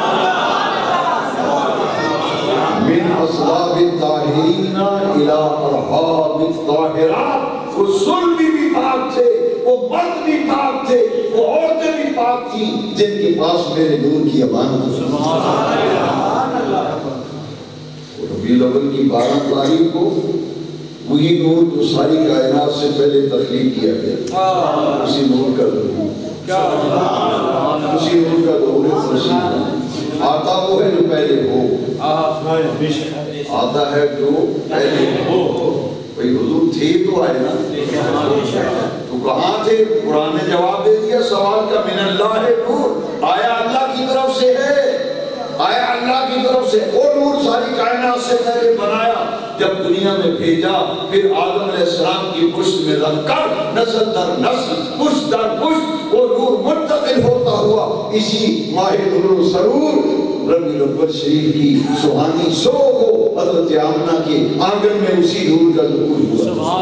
من اصلاب الطاہرین الى ارحام الطاہرات وہ سلمی بھی پاک تھے وہ مرد بھی پاک تھے وہ عورتیں بھی پاک تھی جن کے پاس میرے نور کی امانت ربیع الاول کی بارہ تاریخ کو وہی نور جو ساری کائنات سے پہلے تخلیق کیا گیا اسی نور کا ظہور اسی نور کا ظہور تشریف آتا وہ ہے جو پہلے ہو آتا ہے جو پہلے ہو بھئی حضور تھے تو آئے نا تو کہاں تھے قرآن نے جواب دے دیا سوال کا من اللہ ہے نور آیا اللہ کی طرف سے ہے آیا اللہ کی طرف سے وہ نور ساری کائنات سے پہلے بنایا جب دنیا میں بھیجا پھر آدم علیہ السلام کی پشت میں رکھ کر نسل در نسل پشت در پشت وہ نور منتقل ہوتا ہوا اسی ماہ نور و سرور ربیع الاول شریف کی سبحانی سو کو حضرت آمنہ کے آنگن میں اسی نور کا ظہور ہوا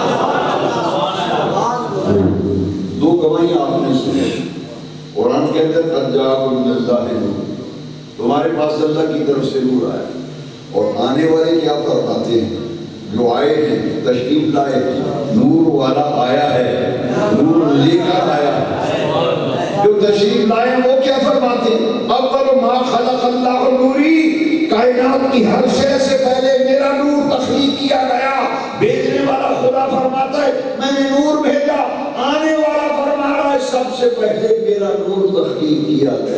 دو گواہیاں آپ نے سنے قرآن کہتے ہیں قد جاءکم من اللہ نور تمہارے پاس اللہ کی طرف سے نور آیا اور آنے والے کیا فرماتے ہیں جو آئے ہیں تشریف لائے نور والا آیا ہے نور لے کر آیا ہے جو تشریف لائے وہ کیا فرماتے ہیں اول ما خلق اللہ نوری کائنات کی ہر شے سے پہلے میرا نور تخلیق کیا گیا بھیجنے والا خدا فرماتا ہے میں نے نور بھیجا آنے والا فرما رہا ہے سب سے پہلے میرا نور تخلیق کیا گیا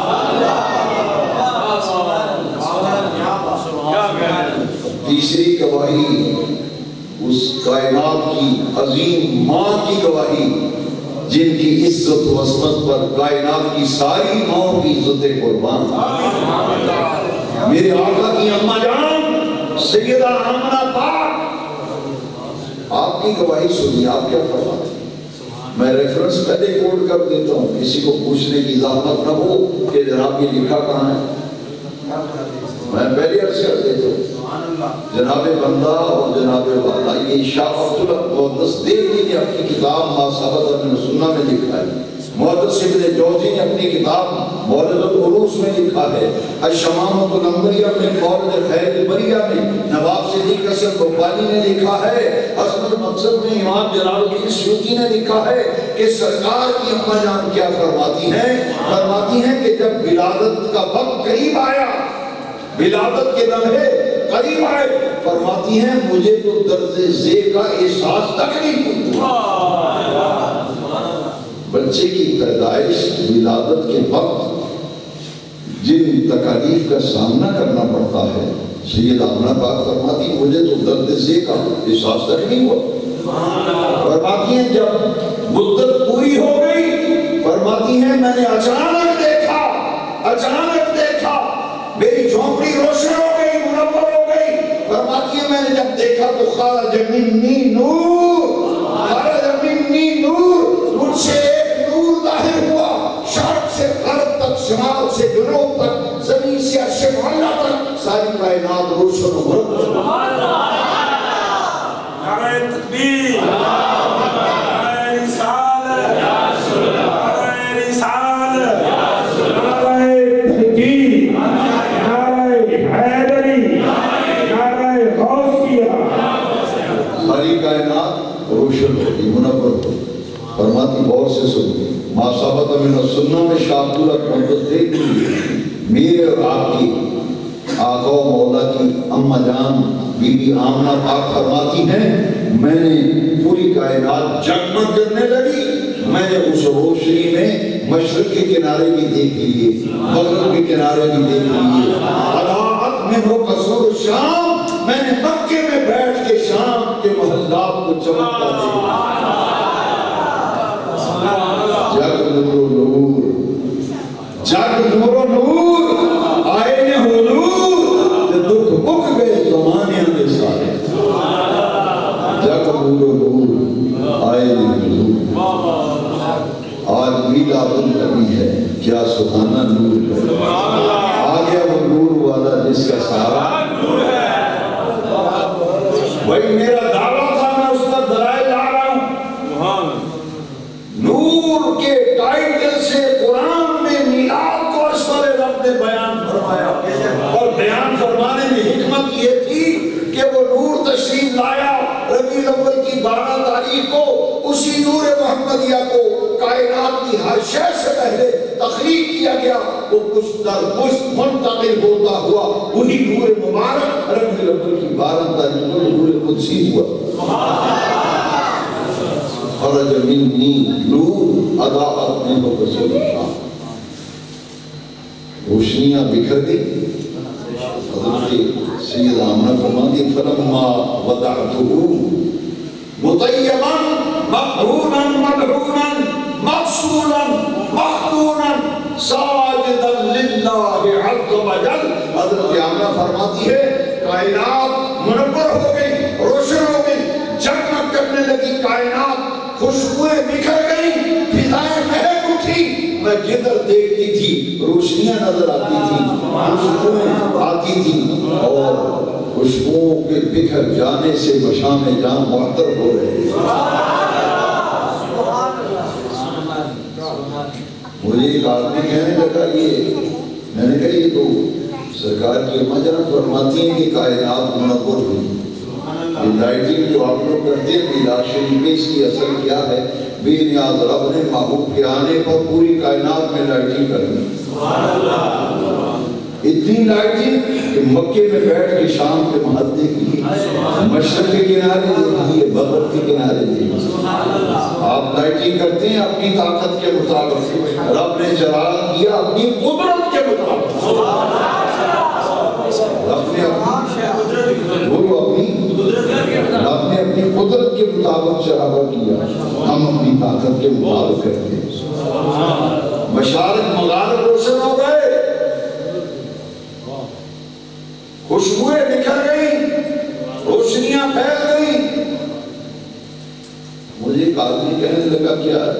تیسری گواہی اس کائنات کی عظیم ماں کی گواہی جن کی عزت و عظمت پر کائنات کی ساری ماں کی عزت قربان میرے آقا کی اماں جان سیدہ آمنہ پاک آپ کی گواہی سنی آپ کیا فرماتے ہیں میں ریفرنس پہلے کوٹ کر دیتا ہوں، کسی کو پوچھنے کی زحمت نہ ہو کہ جناب یہ لکھا کہاں ہے، میں پہلے عرض کر دیتا ہوں۔ جناب بندہ اور جناب والا یہ شاہ عبد المقدس دیوی نے اپنی کتاب ما ثبت من السنہ میں لکھا ہے، محدث ابن جوزی نے اپنی کتاب مورد العروس میں لکھا ہے، الشمامۃ العنبریہ میں مورد خیر البریہ میں نواب صدیق حسن بھوپالی نے لکھا ہے، عصمت مقصد میں امام جلال الدین سیوطی نے لکھا ہے کہ سرکار کی اماں جان کیا فرماتی ہیں، فرماتی ہیں کہ جب ولادت کا وقت قریب آیا، ولادت کے لمحے قریب آئے، فرماتی ہیں مجھے تو درد ذے کا احساس تک نہیں ہوا۔ بچے کی پیدائش ولادت کے وقت جن تکالیف کا سامنا کرنا پڑتا ہے، سید آمنہ پاک فرماتی مجھے تو درد ذے کا احساس تک نہیں ہوا۔ فرماتی ہیں جب مدت پوری ہو گئی، فرماتی ہیں میں نے اچانک دیکھا اچانک دیکھا میری جھونپڑی روشن ہو گئی، منور ہو گئی۔ فرماتی ہیں میں نے جب دیکھا تو خرج منی نور، خرج منی نور، مجھ سے ایک نور ظاہر ہوا، شرق سے غرب تک، شمال سے جنوب تک، زمین سے عرش معلیٰ تک، ساری کائنات روشن و منور۔ نعرہ تکبیر، نعرہ رسالت، نعرہ رسالت، نعرہ تحقیق، نعرہ حیدری، نعرہ غوثیہ۔ ساری کائنات روشن ہوگی، منور ہوگی۔ فرماتی غور سے سنی، ما ثبت من السنہ میں شاہ عبداللہ دیکھیں میرے اور آپ کی آقا و مولا کی اماں جان بی بی آمنہ پاک فرماتی ہیں میں نے پوری کائنات جگمگ کرنے لگی، میں نے اس روشنی میں مشرق کے کنارے بھی دیکھ لیے، مغرب کے کنارے بھی دیکھ لیے، اضاءت منہ قصور شام، میں نے مکے میں بیٹھ کے شام کے محلات کو چمکتا دیکھا۔ جگ نور و نور، جگ نور و نور، آئے نے حضور تے دکھ مک گئے زمانیاں دے سارے۔ جگ نور و نور، آئے نے حضور، آج میلاد النبی ہے، کیا سبحانہ نور ہے، آ گیا وہ نور والا جس کا سارا وہی میرا دعویٰ تھا، میں اس پر دلائل لا رہا ہوں۔ نور کے ٹائٹل سے قرآن میں میلاد کو اسول رب نے بیان فرمایا، اور بیان فرمانے میں حکمت یہ تھی کہ وہ نور تشریف لایا ربیع الاول کی بارہ تاریخ کو، اسی نور محمدیہ کو کائنات کی ہر شے سے پہلے تخلیق کیا گیا، وہ کچھ در کچھ منتقل ہوتا ہوا وہی نور مبارک ربیع الاول کی بارہ تاریخ کو نور قدسی ہوا۔ خرج منی نور اضاءت منہ قصور شام، روشنیاں بکھر گئی۔ حضرت سید آمنہ فرماتی فلما وضعتہ مطیبا مقرونا مدعونا مقصولا مخدونا ساجدا للہ عز وجل۔ حضرت آمنہ فرماتی ہے کائنات منور ہو گئی، روشن ہو گئی، جگمگ کرنے لگی کائنات، خوشبوئیں بکھر گئی، فضائیں مہک اٹھی، میں جدھر دیکھتی تھی روشنیاں نظر آتی تھی، خوشبوئیں آتی تھی، اور خوشبوؤں کے بکھر جانے سے مشام جان معطر ہو رہے ہیں۔ مجھے ایک آدمی کہنے لگا یہ، میں نے کہا یہ تو سرکار کی اماں جان فرماتی ہیں کہ کائنات منور ہوئی، یہ لائٹنگ جو آپ لوگ کرتے ہیں میلاد شریف میں اس کی اثر کیا ہے؟ بے نیاز رب نے محبوب کے آنے پر پوری کائنات میں لائٹنگ کرنی، اتنی لائٹنگ کہ مکے میں بیٹھ کے شام کے محل دیکھیے، مشرق کے کنارے دیکھیے، مغرب کے کنارے دیکھیے۔ آپ لائٹنگ کرتے ہیں اپنی طاقت کے مطابق، رب نے چراغ کیا اپنی قدرت کے مطابق، رب نے اپنی بولو اپنی رب نے اپنی قدرت کے مطابق چراغ کیا، ہم اپنی طاقت کے مطابق کرتے ہیں۔ مشارق مغارب روشن ہو گئے، خوشبوئیں بکھر گئی، روشنیاں پھیل گئی۔ مجھے ایک آدمی کہنے لگا کیا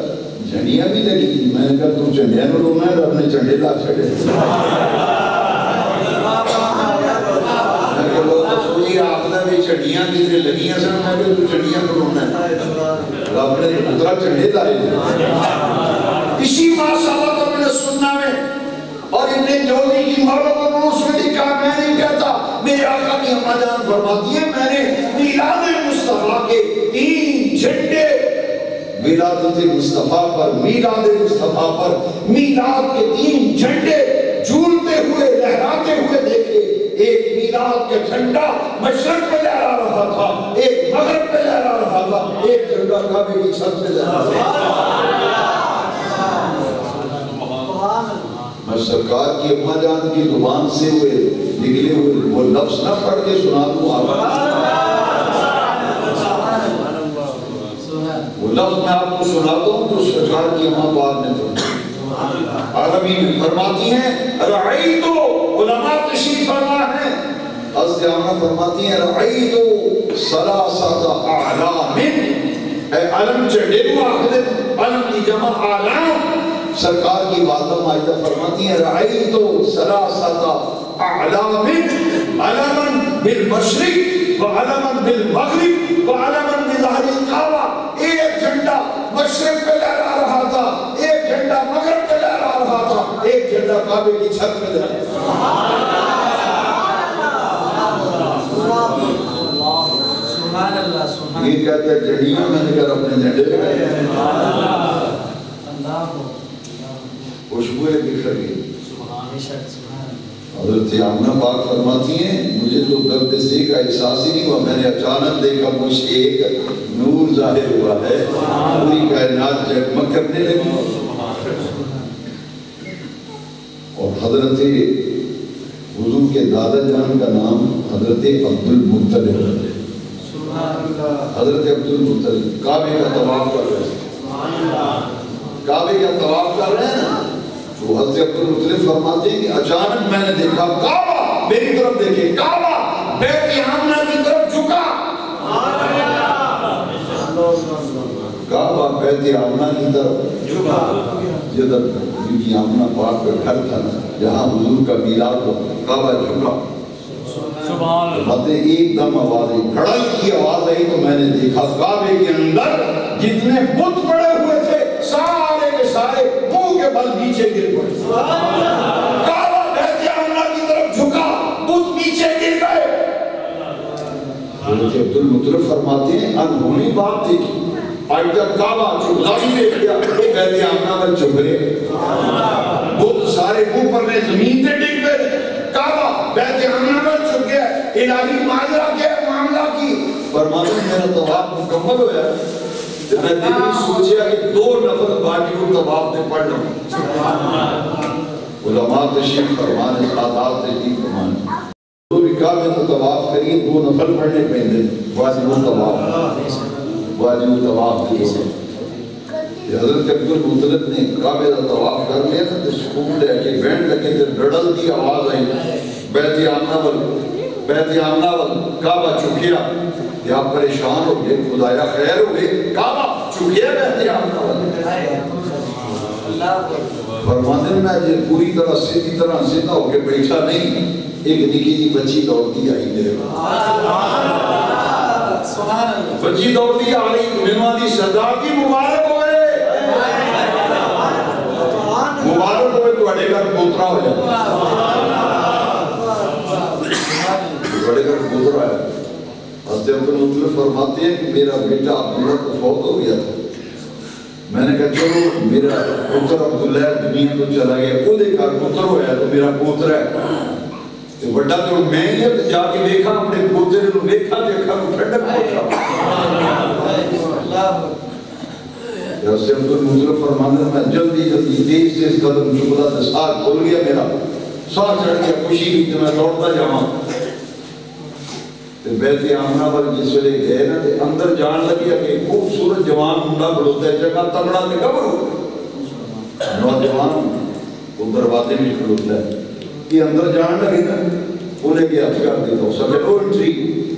کہا تو چنڈے نو رونا ہے تو اپنے چنڈے لا چھڑے میں کہ لوگ سوئی آخدہ بھی چنڈیاں کتنے لگیاں سن میں کہ تو چنڈیاں کو رونا ہے رب نے تو پترہ چنڈے لائے اسی ماں صاحبہ کو میں نے سننا میں اور ابن جوزی کی مولا و روس میں لکھا میں نہیں کہتا میرے آقا کی ہمہ جان فرماتی ہے میں نے میلاد مصطفیٰ کے تین جھنڈے ولادت مصطفیٰ پر میلاد مصطفیٰ پر میلاد کے تین جھنڈے جھولتے ہوئے لہراتے ہوئے دیکھے ایک میلاد کا جھنڈا مشرق پہ لہرا رہا تھا ایک مغرب پہ لہرا رہا تھا ایک جھنڈا کعبے کی چھت پہ لہرا رہا تھا میں سرکار کی اماں جان کی زبان سے ہوئے نکلے ہوئے وہ لفظ نہ پڑھ کے سنا دوں آپ وہ لفظ میں آپ کو سناتا ہوں جو سرکار کی اماں پاک نے فرمایا عربی میں فرماتی ہیں رعیتو علماء تشریف فرما ہے حضرت عامہ فرماتی ہیں رعیتو سلاسات اعلام اے علم چڑھے آخر علم کی جمع اعلام سرکار کی والدہ ماجدہ فرماتی ہیں رعیتو سلاسات اعلام علماً بالمشرق وعلماً بالمغرب وعلماً بظہر الکعبہ ایک جھنڈا مشرق پہ لہرا رہا تھا ایک جھنڈا مغرب پہ لہرا رہا تھا ایک جھنڈا کعبے کی چھت پہ لہرا یہ کہتے ہیں جھنڈیاں میں نے کر اپنے جھنڈے لگائے خوشبوئے بکھر گئی حضرت آمنہ پاک فرماتی ہیں مجھے تو درد سے کا احساس ہی نہیں ہوا میں نے اچانک دیکھا مجھ سے ایک نور ظاہر ہوا ہے پوری کائنات جگمگ کرنے لگی اور حضرت حضور کے دادا جان کا نام حضرت عبد المطلب حضرت عبد المطلب کعبے کا طواف کر رہے ہیں کعبے کا طواف کر رہے ہیں تو حضرت عبد المطلب فرماتے ہیں کہ اچانک میں نے دیکھا کعبہ میری طرف دیکھے کعبہ بیت آمنہ کی طرف جھکا کعبہ بیت آمنہ کی طرف جھکا جدر بیت آمنہ پاک کا گھر تھا جہاں حضور کا میلاد ہو کعبہ جھکا فرماتے ایک دم آوازیں کھڑل کی آواز آئی تو میں نے دیکھا کعبے کے اندر جتنے بت پڑے ہوئے تھے سارے کے سارے منہ کے بل نیچے گر پڑے کعبہ بیت آمنہ کی طرف جھکا بت نیچے گر گئے حضرت عبد المطلب فرماتے ہیں انہوں نے بات دیکھی آج تک کعبہ جھکا بھی دیکھ لیا بیت آمنہ پر جھک رہے بت سارے منہ پر نے زمین سے ڈگ گئے کعبہ بیت آمنہ پر جھک گیا الہی ماجرا کیا معاملہ کی فرماتے ہیں میرا طواف مکمل ہویا میں دل میں سوچیا کہ دو نفر باقی کو طواف میں پڑھ لوں علماء تشریف فرمانے سادات تشریف فرمانے تو بھی کعبے تو طواف کریے دو نفر پڑھنے پہنے واجب الطواف واجب الطواف کی حضرت عبد المطلب نے کعبے کا طواف کر لیا تھا تو سکون لے کے بینڈ لگے تھے ڈڑل دی آواز آئی بیت آمنہ وال بیت آمنہ وال کعبہ چکیا یا پریشان ہو گئے خدایا خیر ہو گئے کعبہ چکیا بیت آمنہ وال فرمانے میں جی پوری طرح سیدھی طرح سیدھا ہو کے بیٹھا نہیں ایک نکی جی بچی دوڑتی آئی میرے بچی دوڑتی آئی منوادی سردار کی مبارک ہوئے مبارک ہوئے تو اڑے گھر پوترا ہو جائے اڑے گھر پوترا ہے حضرت عبد المطلب فرماتے ہیں کہ میرا بیٹا عبداللہ کو فوت ہو گیا تھا میں نے کہا چلو میرا پتر عبداللہ دنیا تو چلا گیا وہ دیکھا پتر ہویا تو میرا پوتر ہے تو بڑا تو میں ہی ہے جا کے دیکھا اپنے پوتر نے دیکھا دیکھا تو ٹھنڈک پوترا حضرت عبد المطلب فرمانے میں جلدی جلدی تیز تیز قدم چکلا تھا ساتھ کھول گیا میرا ساتھ چڑھ گیا خوشی بھی تو میں دوڑتا جاؤں تو بیت آمنہ پر جس ویلے گئے نا تو اندر جان لگیا کہ خوبصورت جوان منڈا کھڑوتا ہے جگہ تگڑا تے قبر نوجوان وہ دروازے میں کھڑوتا ہے یہ اندر جان لگے نا انہیں بھی ہاتھ کر دیتا ہوں سب لو انٹری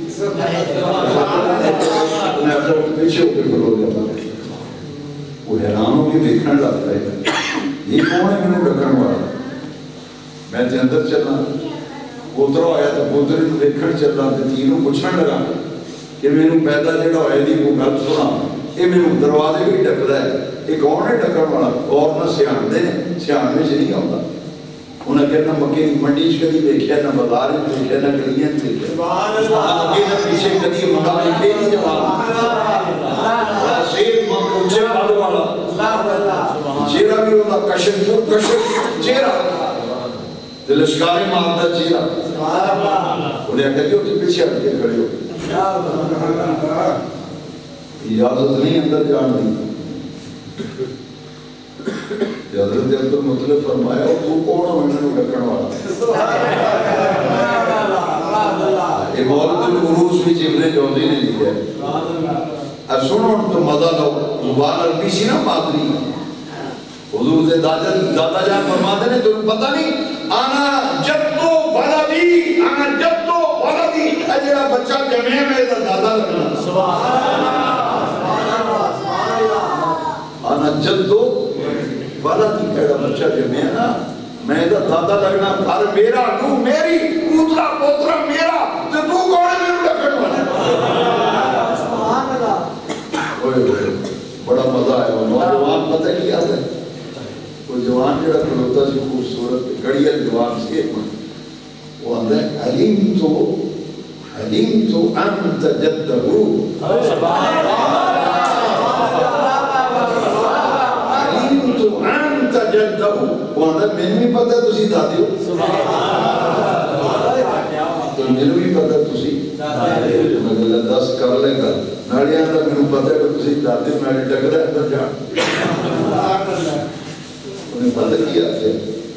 انہیں اپنے پیچھے ہو کے کھڑو جاتا ہے وہ حیران ہو کے دیکھنے لگتا ہے یہ کون ہے میرے ڈکن والا؟ میں تے اندر چلنا پوترا ہویا تو پوتری نو دیکھن چلنا تے تینوں پوچھن لگا کہ میرے پیدا جڑا ہویا دی کو گل سنا یہ میرے دروازے بھی ڈکدا ہے یہ کون ہے ڈکن والا؟ اور نہ سیاح دے سیاح میں سے نہیں آتا انہیں کہنا مکے کی منڈی چ کدی دیکھیا نہ بازار چ دیکھیا نہ گلیاں چ دیکھیا سبحان اللہ مکے دے پیچھے کدی منڈا دیکھے نہیں جواب سید مکوچے والے والا اللہ اللہ چہرہ بھی ہوتا کشن جو کشن چہرہ تے لشکارے مارتا چہرہ سبحان اللہ انہیں کہتے ہو تو پیچھے ہٹ کے کھڑے ہو اجازت نہیں اندر جان دی حضرت عبد المطلب فرمایا تو کون ہو انہوں نے ڈکن والا یہ مولد العروس بھی ابن جوزی نے لکھا ہے اب سنو تو مزہ لو زبان عربی سی نا مادری حضور دے دادا دادا جان فرماتے ہیں تمہیں پتہ نہیں آنا جدو ولدی آنا جدو ولدی اجرا بچہ جمعے میں دادا لگنا سبحان اللہ آنا جدو ولدی کہڑا بچہ جمعے نا میں دا دادا لگنا گھر میرا تو میری پوترا پوترا میرا تو تو کون ہے میرے ڈکن والا سبحان اللہ اوئے اوئے بڑا مزہ ہے وہ نوجوان پتہ کیا ہے وہ جوان جڑا کھلوتا سی خوبصورت گڑیا جوان سی وہ آندہ ہے علیم تو علیم تو انت جدہو سبحان اللہ علیم تو انت جدہو وہ آندہ میں نے بھی پتہ تسی دادی ہو تو میں نے بھی پتہ تسی دادی ہو میں نے دس کر لے گا ناڑی آندہ میں نے پتہ کہ تسی دادی ہو میں نے ڈگر ہے اندر جان انہیں پتہ کیا ہے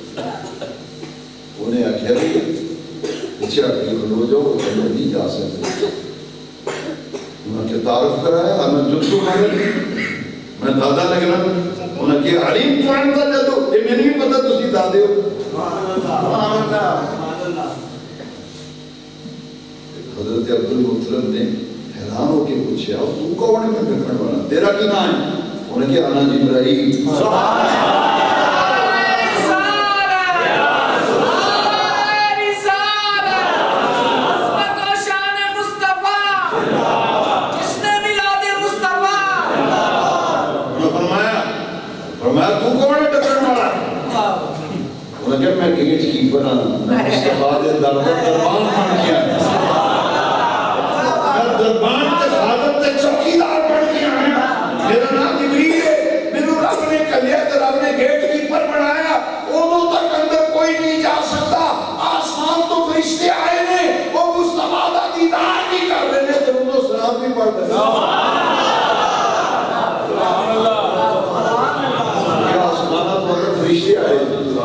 انہیں آکھیا بھی پیچھے آکھیا کھلو جاؤ وہ نہیں جا سکتے انہیں کہ تعارف کرایا ہمیں جدو مانگا میں دادا لگنا انہیں کہ علیم تو انتا جدو یہ میں نہیں پتہ تسی دادے ہو حضرت عبد المطلب نے حیران ہو کے پوچھا تو کون ہے میں ڈکن والا تیرا کی نام ہے انہیں کہ انا جبرائیل سبحان اللہ میں گیٹ کی بنا میں مصطفیٰ دے دربان دربان بن گیا میں دربان تے حاضر تے چوکیدار بن گیا میرا نام جبریل ہے میرے رب نے کلیا تے رب نے گیٹ کی پر بنایا اونوں تک اندر کوئی نہیں جا سکتا آسمان تو فرشتے آئے نے وہ مصطفیٰ دا دیدار نہیں کر رہے نے تے انہوں سلام بھی پڑھ دے سبحان اللہ کیا آسمانات وقت فرشتے آئے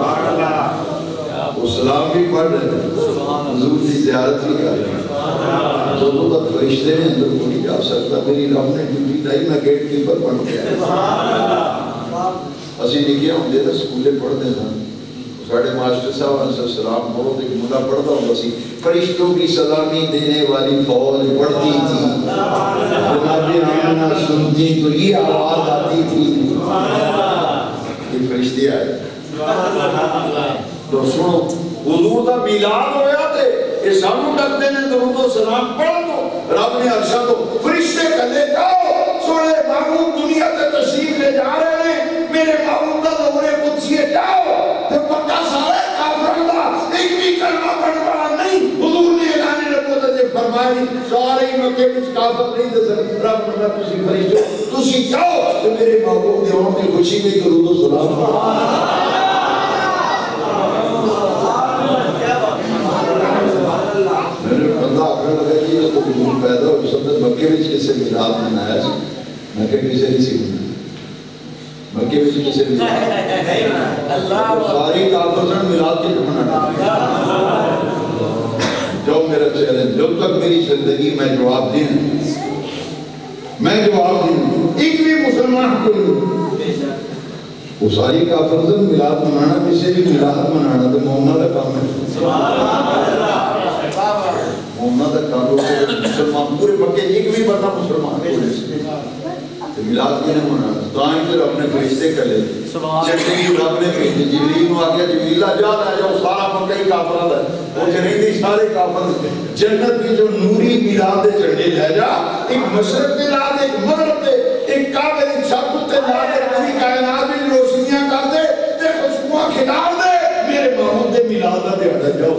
وہ سلام بھی پڑھ رہے ہیں حضور کی زیارت بھی کر رہے ہیں دونوں تک فرشتے نے اندر کو نہیں جا سکتا میری رب نے ڈیوٹی لائی میں گیٹ کیپر بن گیا اسی نکیا ہوں دے تھا سکولے پڑھتے تھا ساڑھے ماسٹر صاحب نے سلام بہت ایک مدہ پڑھتا ہوں بسی فرشتوں کی سلامی دینے والی فوج پڑھتی تھی جناب آمنہ سنتی تو یہ آواز آتی تھی یہ فرشتے آئے تو سنو حضور دا میلاد ہویا تھے یہ سامنے ڈک دینے درود و سلام پڑھ دو رب نے عرشہ تو فرشتے کہتے جاؤ سوڑے محبوب دنیا تے تشریف لے جا رہے ہیں میرے محبوب دا دورے قدسیے جاؤ تو پکا سارے کافران دا ایک بھی کلمہ پڑھ پڑا نہیں حضور نے اعلان نبوت نے فرمائی سارے ہی مکے وچ کافر نہیں دے سکتے رب نے تسی فرشتو تسی جاؤ تو میرے محبوب دے ہون کی خوشی میں درود و سلام پڑھا پیدا ہو سب نے مکے وچ کسے میلاد منایا سی میں کہ کسے نہیں سی منایا مکے وچ کسے میلاد ساری کافر سن میلاد کے منانا جو میرا چیلنج جب تک میری زندگی میں جواب دیں میں جواب دیں ایک بھی مسلمان کو نہیں وہ ساری کافر سن میلاد منانا کسے بھی میلاد منانا تو مومنہ کا کام ہے مومنہ تک کام ہے مسلمان پورے مکے ایک بھی بندہ مسلمان ہے ملاد کے نے منانا تو آئیں پھر اپنے فرشتے کر لے چٹنی رب نے بھیجی جبریل نو آ گیا جبریل جا لے جاؤ سارا مکہ ہی کافراں دا وہ جنہی سارے کافر جنت کی جو نوری میلاد دے جھنڈے لے جا ایک مشرق تے لا دے ایک مغرب تے ایک کعبے دی چھت تے لا دے پوری کائنات میں روشنیاں کر دے تے خوشبوئاں کھلا دے میرے محمد دے میلاد دا دیہڑا جاؤ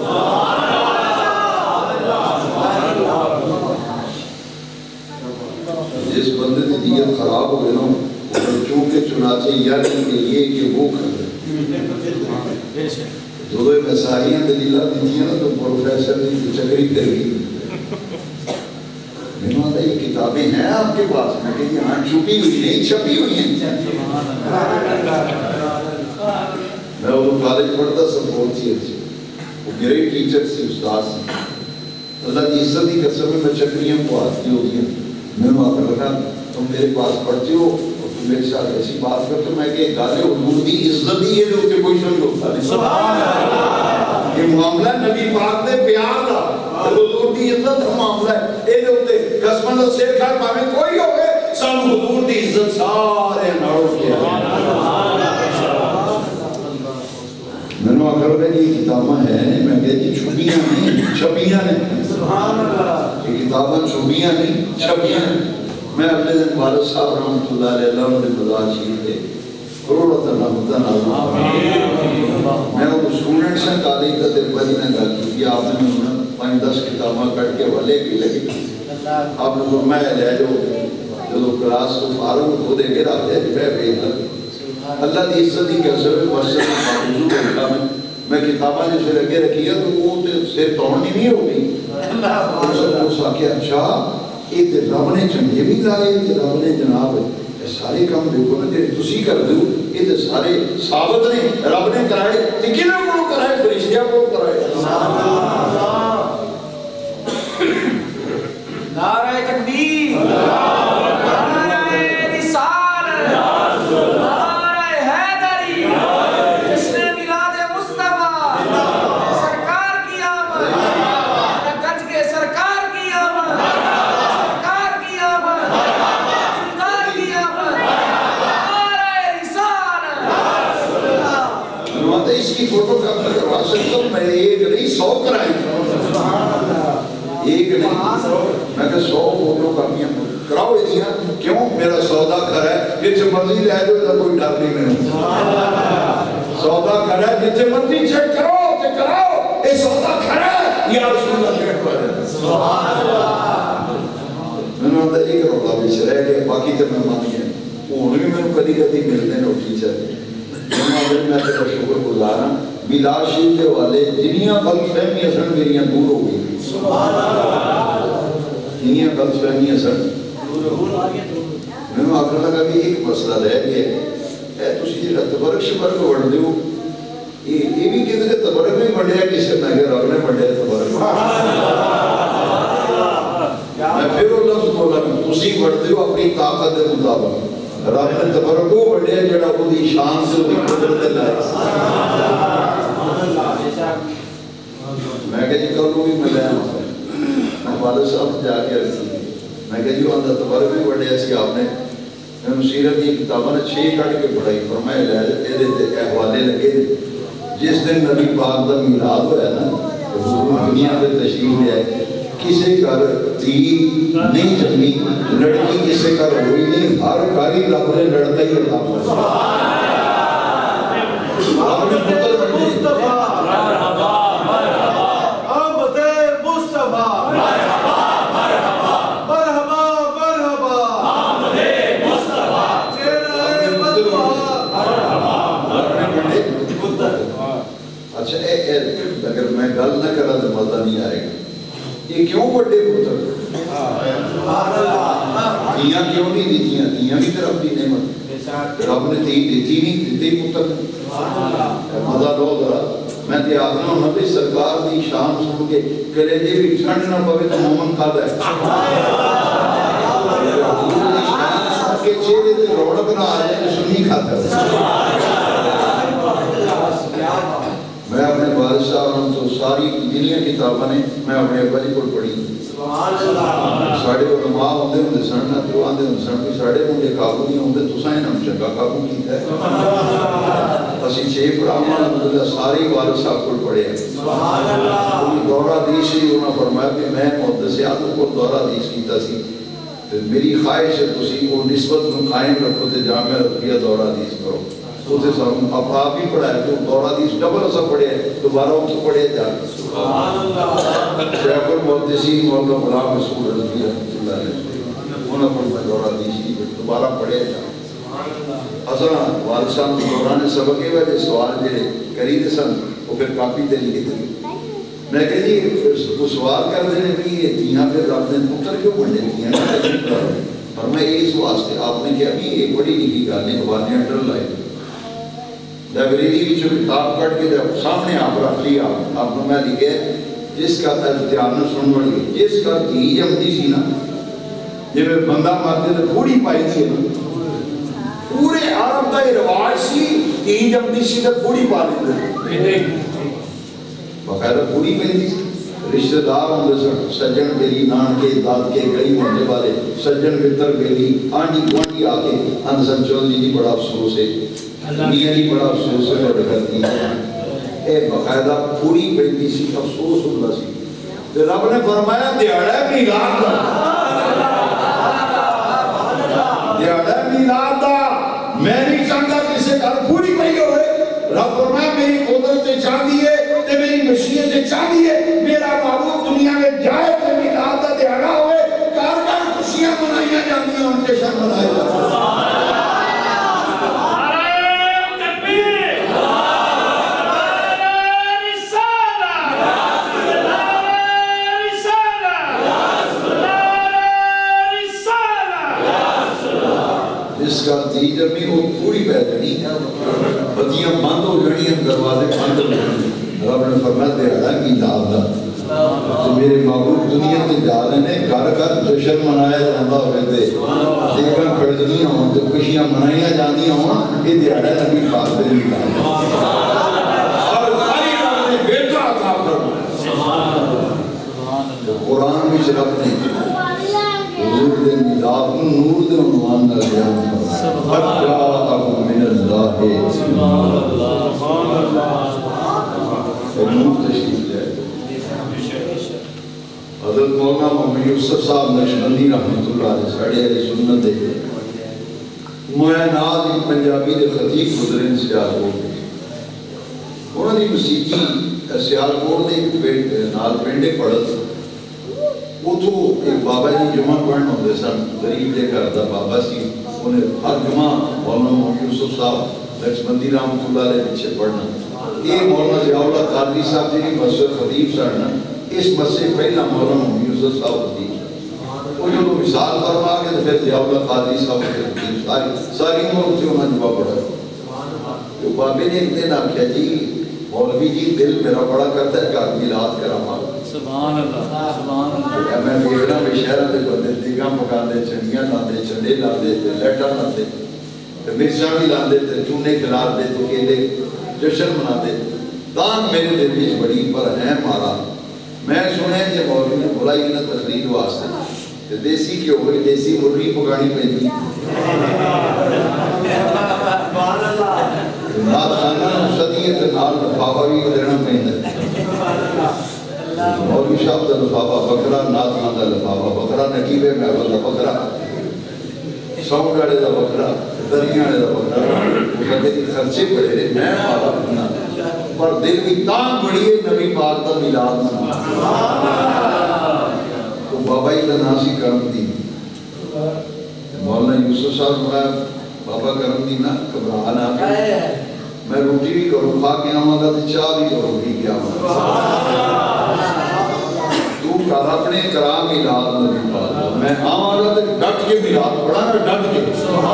جس بندے کی نیت خراب ہو گئے نا چونکہ چنانچہ یعنی کہ یہ کہ وہ کھڑے دو دو مسائیاں دلیلہ دیتیاں نا تو پروفیسر نے چکری کر گئی میں نے کہا یہ کتابیں ہیں آپ کے پاس میں کہ یہاں چھپی ہوئی نہیں چھپی ہوئی ہیں میں وہ کالج پڑھتا سپورٹ تھی اچھی وہ گریٹ ٹیچر سے استاد سے اللہ کی عزت ہی قسم میں میں چکریاں کو آتی ہوتی ہیں میں نے وہاں پر لگا تم میرے پاس پڑھتے ہو اور تم میرے ساتھ ایسی بات کرتے ہو میں کہ گالے حضور دی عزت ہی ہے جو کہ کوئی سمجھ ہوتا نہیں سبحان اللہ یہ معاملہ نبی پاک نے پیار دا حضور دی عزت کا معاملہ ہے اے جو کہ قسمہ دا سیر کھائے پاہمیں کوئی ہو گئے سب حضور دی عزت سارے ناروز کیا میں نے آخر میں یہ کتابہ ہے میں کہتی جی چھپیاں نہیں چھپیاں نہیں سبحان اللہ یہ کتابہ چھپیاں نہیں چھپیاں میں اپنے دن والد صاحب رحمت اللہ علیہ اللہ نے مدار شریف تھے کروڑت رحمت اللہ میں وہ سٹوڈنٹ سے کالج کا دن بڑی نے گل کی آپ نے انہوں پانچ دس کتابہ کٹ کے والے بھی لگی آپ نے فرمایا جائے جو جو کلاس کو فارغ کو دے کے رہتے ہیں میں بہتر اللہ دی عزت ہی کیسے میں بس حضور بیٹھا میں میں کتاباں جسے لگے رکھی ہے تو وہ سے توڑنی نہیں ہوگی اور سب کو ساکے اچھا یہ رب نے چنگے بھی لائے یہ رب نے جناب یہ سارے کام دیکھو نا کہ تسی کر دو یہ تو سارے ثابت نے رب نے کرائے تو کنہ کو کرائے فرشتیاں کو کرائے نعرہ تکبیر نعرہ رسالت نعرہ حیدری جشن میلاد مصطفیٰ سرکار کی آمد گنج کے سرکار کی آمد سرکار کی آمد امداد کی آمد نعرہ رسالت میں اس کی فوٹو کاپی کروا سکتا ہوں میں ایک نہیں سو کرائیں ایک نہیں میں کہ سو فوٹو کاپیاں کراؤ دیا کیوں میرا سودا کر ہے جتنے مرضی لے دو تو کوئی ڈر نہیں میں سودا کر ہے جتنے مرضی چیک کرو کہ کراؤ یہ سودا کر ہے یا رسول اللہ چیک کر ہے سبحان اللہ میں نے کہا ایک رولا بھی رہ گیا باقی تو میں مان گیا انہوں نے میں کدی کدی ملنے نو ٹیچر میں تیرا شکر گزارا بلا شریف کے والے دنیا غلط فہمی اثر میریاں دور ہو گئی سبحان اللہ دنیا غلط فہمی اثر میں نے آخر لگا بھی ایک مسئلہ رہ گیا اے تسی جی تبرک شبرک وڑ دیو یہ بھی کہتے کہ تبرک نہیں بڑھیا کسی میں کہ رب نے بڑھیا تبرک میں پھر وہ لفظ بولا تسی وڑ دیو اپنی طاقت دے مطابق رب نے تبرک وہ بڑھیا جڑا وہ دی شان سے وہ قدرت لائے میں کہ جی کلو بھی ملے میں والد صاحب جا کے رکھی میں کہ جی وہ اندر تبرک بھی بڑھیا سی آپ نے میں مسیرت کی کتابہ نے چھ کٹ کے پڑھائی فرمائے لے دے احوالے لگے جس دن نبی پاک دا میلاد ہویا نا حضور دنیا پہ تشریف لے آئے کسے کر تھی نہیں جمی لڑکی کسے کر ہوئی نہیں ہر کاری رب نے لڑتا ہی اللہ آپ نے پتر بڑھنے مرحبا مرحبا آمد مصطفیٰ مرحبا مرحبا مرحبا مرحبا آمد مصطفیٰ چہرہ مصطفیٰ مرحبا اچھا اے اے اگر میں گل نہ کرا تو مزہ نہیں آئے گا یہ کیوں بڑے پتر دیاں کیوں نہیں دیتیاں دیاں بھی طرف دی نعمت رب نے دی دیتی نہیں دیتی پتر مزہ لو ذرا میں تے آدھنا ہوں نبی سرکار دی شان سن کے کرے دے بھی ٹھنڈ نہ پوے تو مومن کھا ہے شان سن کے چہرے دے روڑک نہ آ جائے تو سنی کھاتا ہے میں اپنے والد صاحب تو ساری دنیا کتابیں نے میں اپنے ابا جی کو پڑھی ساڑھے علماء ہوندے ہوندے سن نہ تو آندے ہوندے سن کہ ساڑھے منڈے قابو نہیں ہوندے تو سائیں نام چنگا قابو کیتا ہے اسی چھ پراما الحمدللہ ساری والد صاحب کو پڑھے ہیں دورہ حدیث ہی انہوں نے فرمایا کہ میں محدث آدم کو دورہ حدیث کیتا سی میری خواہش ہے تسی کو نسبت کو قائم رکھو تے جامعہ رکھیا دورہ حدیث کرو تو تے سب اب آپ ہی پڑھا ہے تو دورہ حدیث ڈبل سا پڑھے ہیں دوبارہ ان سے پڑھے جا شیخ المحدثین مولانا غلام رسول رضی اللہ علیہ انہوں نے دورہ حدیث کی دوبارہ پڑھے جا اصلا والد صاحب دوران سبق کے وجہ سوال جڑے کری دے سن وہ پھر کاپی تے لکھے تھے میں کہ جی وہ سوال کر دینے بھی یہ تیاں پھر رب نے پتر کیوں بڑھنے تیاں اور میں اس واسطے آپ نے کہا بھی ایک بڑی لکھی گانے حوالے انڈر لائے لائبریری بھی جو کتاب کٹ کے سامنے آپ رکھ لیا آپ نے میں لکھے جس کا دھیان سن بڑی جس کا دھی جمتی سی نا جب بندہ مارتے تو پوری پائی تھی پورے عرب کا یہ رواج سی دھی جمتی سی تو پوری پا لیتے بقیدہ پوری پہنی سی رشتہ دار ہوندے سن سجن بیلی نان کے داد کے گئی ہونے والے سجن بتر بیلی آنی گوانڈی آکے اندسن چودی نہیں بڑا افسوس ہے دنیا نہیں بڑا افسوس ہے اور کرتی ہے اے بقیدہ پوری پہنی سی افسوس ہوندہ سی تو رب نے فرمایا دیاڑا میلاد دا دیاڑا میلاد دا میں نہیں چاہتا کسے گھر پوری پہی ہوئے رب فرمایا میری قدرت چاہتی ہے تے میری مشیت چاہتی ہے میرا محبوب دنیا میں جائے تے میلاد دا دیاڑا ہوئے کار کار خوشیاں منائیاں جاتی ہیں ان کے شان منائے جاتی ہیں جس کا دی جمی وہ پوری بیدنی ہے بدیاں بند ہو جڑی ہیں دروازے بند ہو جڑی رب نے فرمایا دیاڑا میلاد دا تو میرے محبوب دنیا کے جا رہے ہیں گھر گھر جشن منایا جاندہ ہوئے تھے دیکھاں پڑھنیاں ہوں تو خوشیاں منائیاں جاندیاں ہوں یہ دیاڑا نبی پاک دے میلاد اور ساری رب نے بیٹا عطا فرمایا قرآن بھی رب نے نور دے میلاد نور دے عنوان نہ بیان فرمایا فَجَاءَهُم مِّنَ اللَّهِ سُبْحَانَ اللَّهِ سُبْحَانَ اللَّهِ نور تشریف جائے حضرت مولانا محمد یوسف صاحب نقشبندی رحمت اللہ علیہ ساڑھے علیہ سنت دے معینات ایک پنجابی دے خطیب گزرین سیالکوٹ انہوں نے مسیحی سیالکوٹ دے نال پینڈے پڑھت وہ تو ایک بابا جی جمعہ پڑھن ہوندے سن غریب دے گھر دا بابا سی انہیں ہر جمعہ مولانا محمد یوسف صاحب نقشبندی رحمت اللہ علیہ پیچھے پڑھنا یہ مولانا ضیاء اللہ قادری صاحب جی مسجد خطیب سڑنا اس مسجد پہلا مولانا محمد یوسف صاحب خطیب سڑنا وہ جو مثال فرما کے تو پھر ضیاء اللہ قادری صاحب خطیب ساری ساری عمر سے انہوں نے جمعہ پڑھا تو بابے نے ایک دن آکھیا جی مولوی جی دل میرا بڑا کرتا ہے کہ آدمی میلاد کرا مالا سبحان اللہ سبحان اللہ میں دیکھ رہا میں شہرہ دے بندے دیگاں پکا دے چنیاں لاندے چنڈے لاندے لیٹا لاندے مرچاں بھی لاندے چونے کھلا دے کیلے جشن منا دے دان میرے دل وچ بڑی پر ہے مارا میں سنے کہ مولوی نے بلائی نہ تقریر واسطے دیسی کیوں ہوئی دیسی مرغی پکانی پہنی نات خانہ صدیت نال لفافہ بھی دینا پہننا مولوی صاحب دا لفافہ بکرا نات خان دا لفافہ بکرا نکیبے میں اول دا بکرا سونگ والے دا بکرا دریاں والے دا بکرا وہ کہتے کہ خرچے پڑے رہے میں مالا بنا پر دل بھی تان بڑی ہے نبی پاک دا میلاد منا تو بابا ہی دا ناسی کرم دی مولانا یوسف صاحب میں بابا کرم دی نا گھبرانا میں روٹی بھی کروں کھا کے آواں گا تو چاہ بھی کروں پی کے آواں گا تو کر اپنے کرام میلاد نبی پاک میں آواں گا تو ڈٹ کے میلاد پڑھا نا ڈٹ کے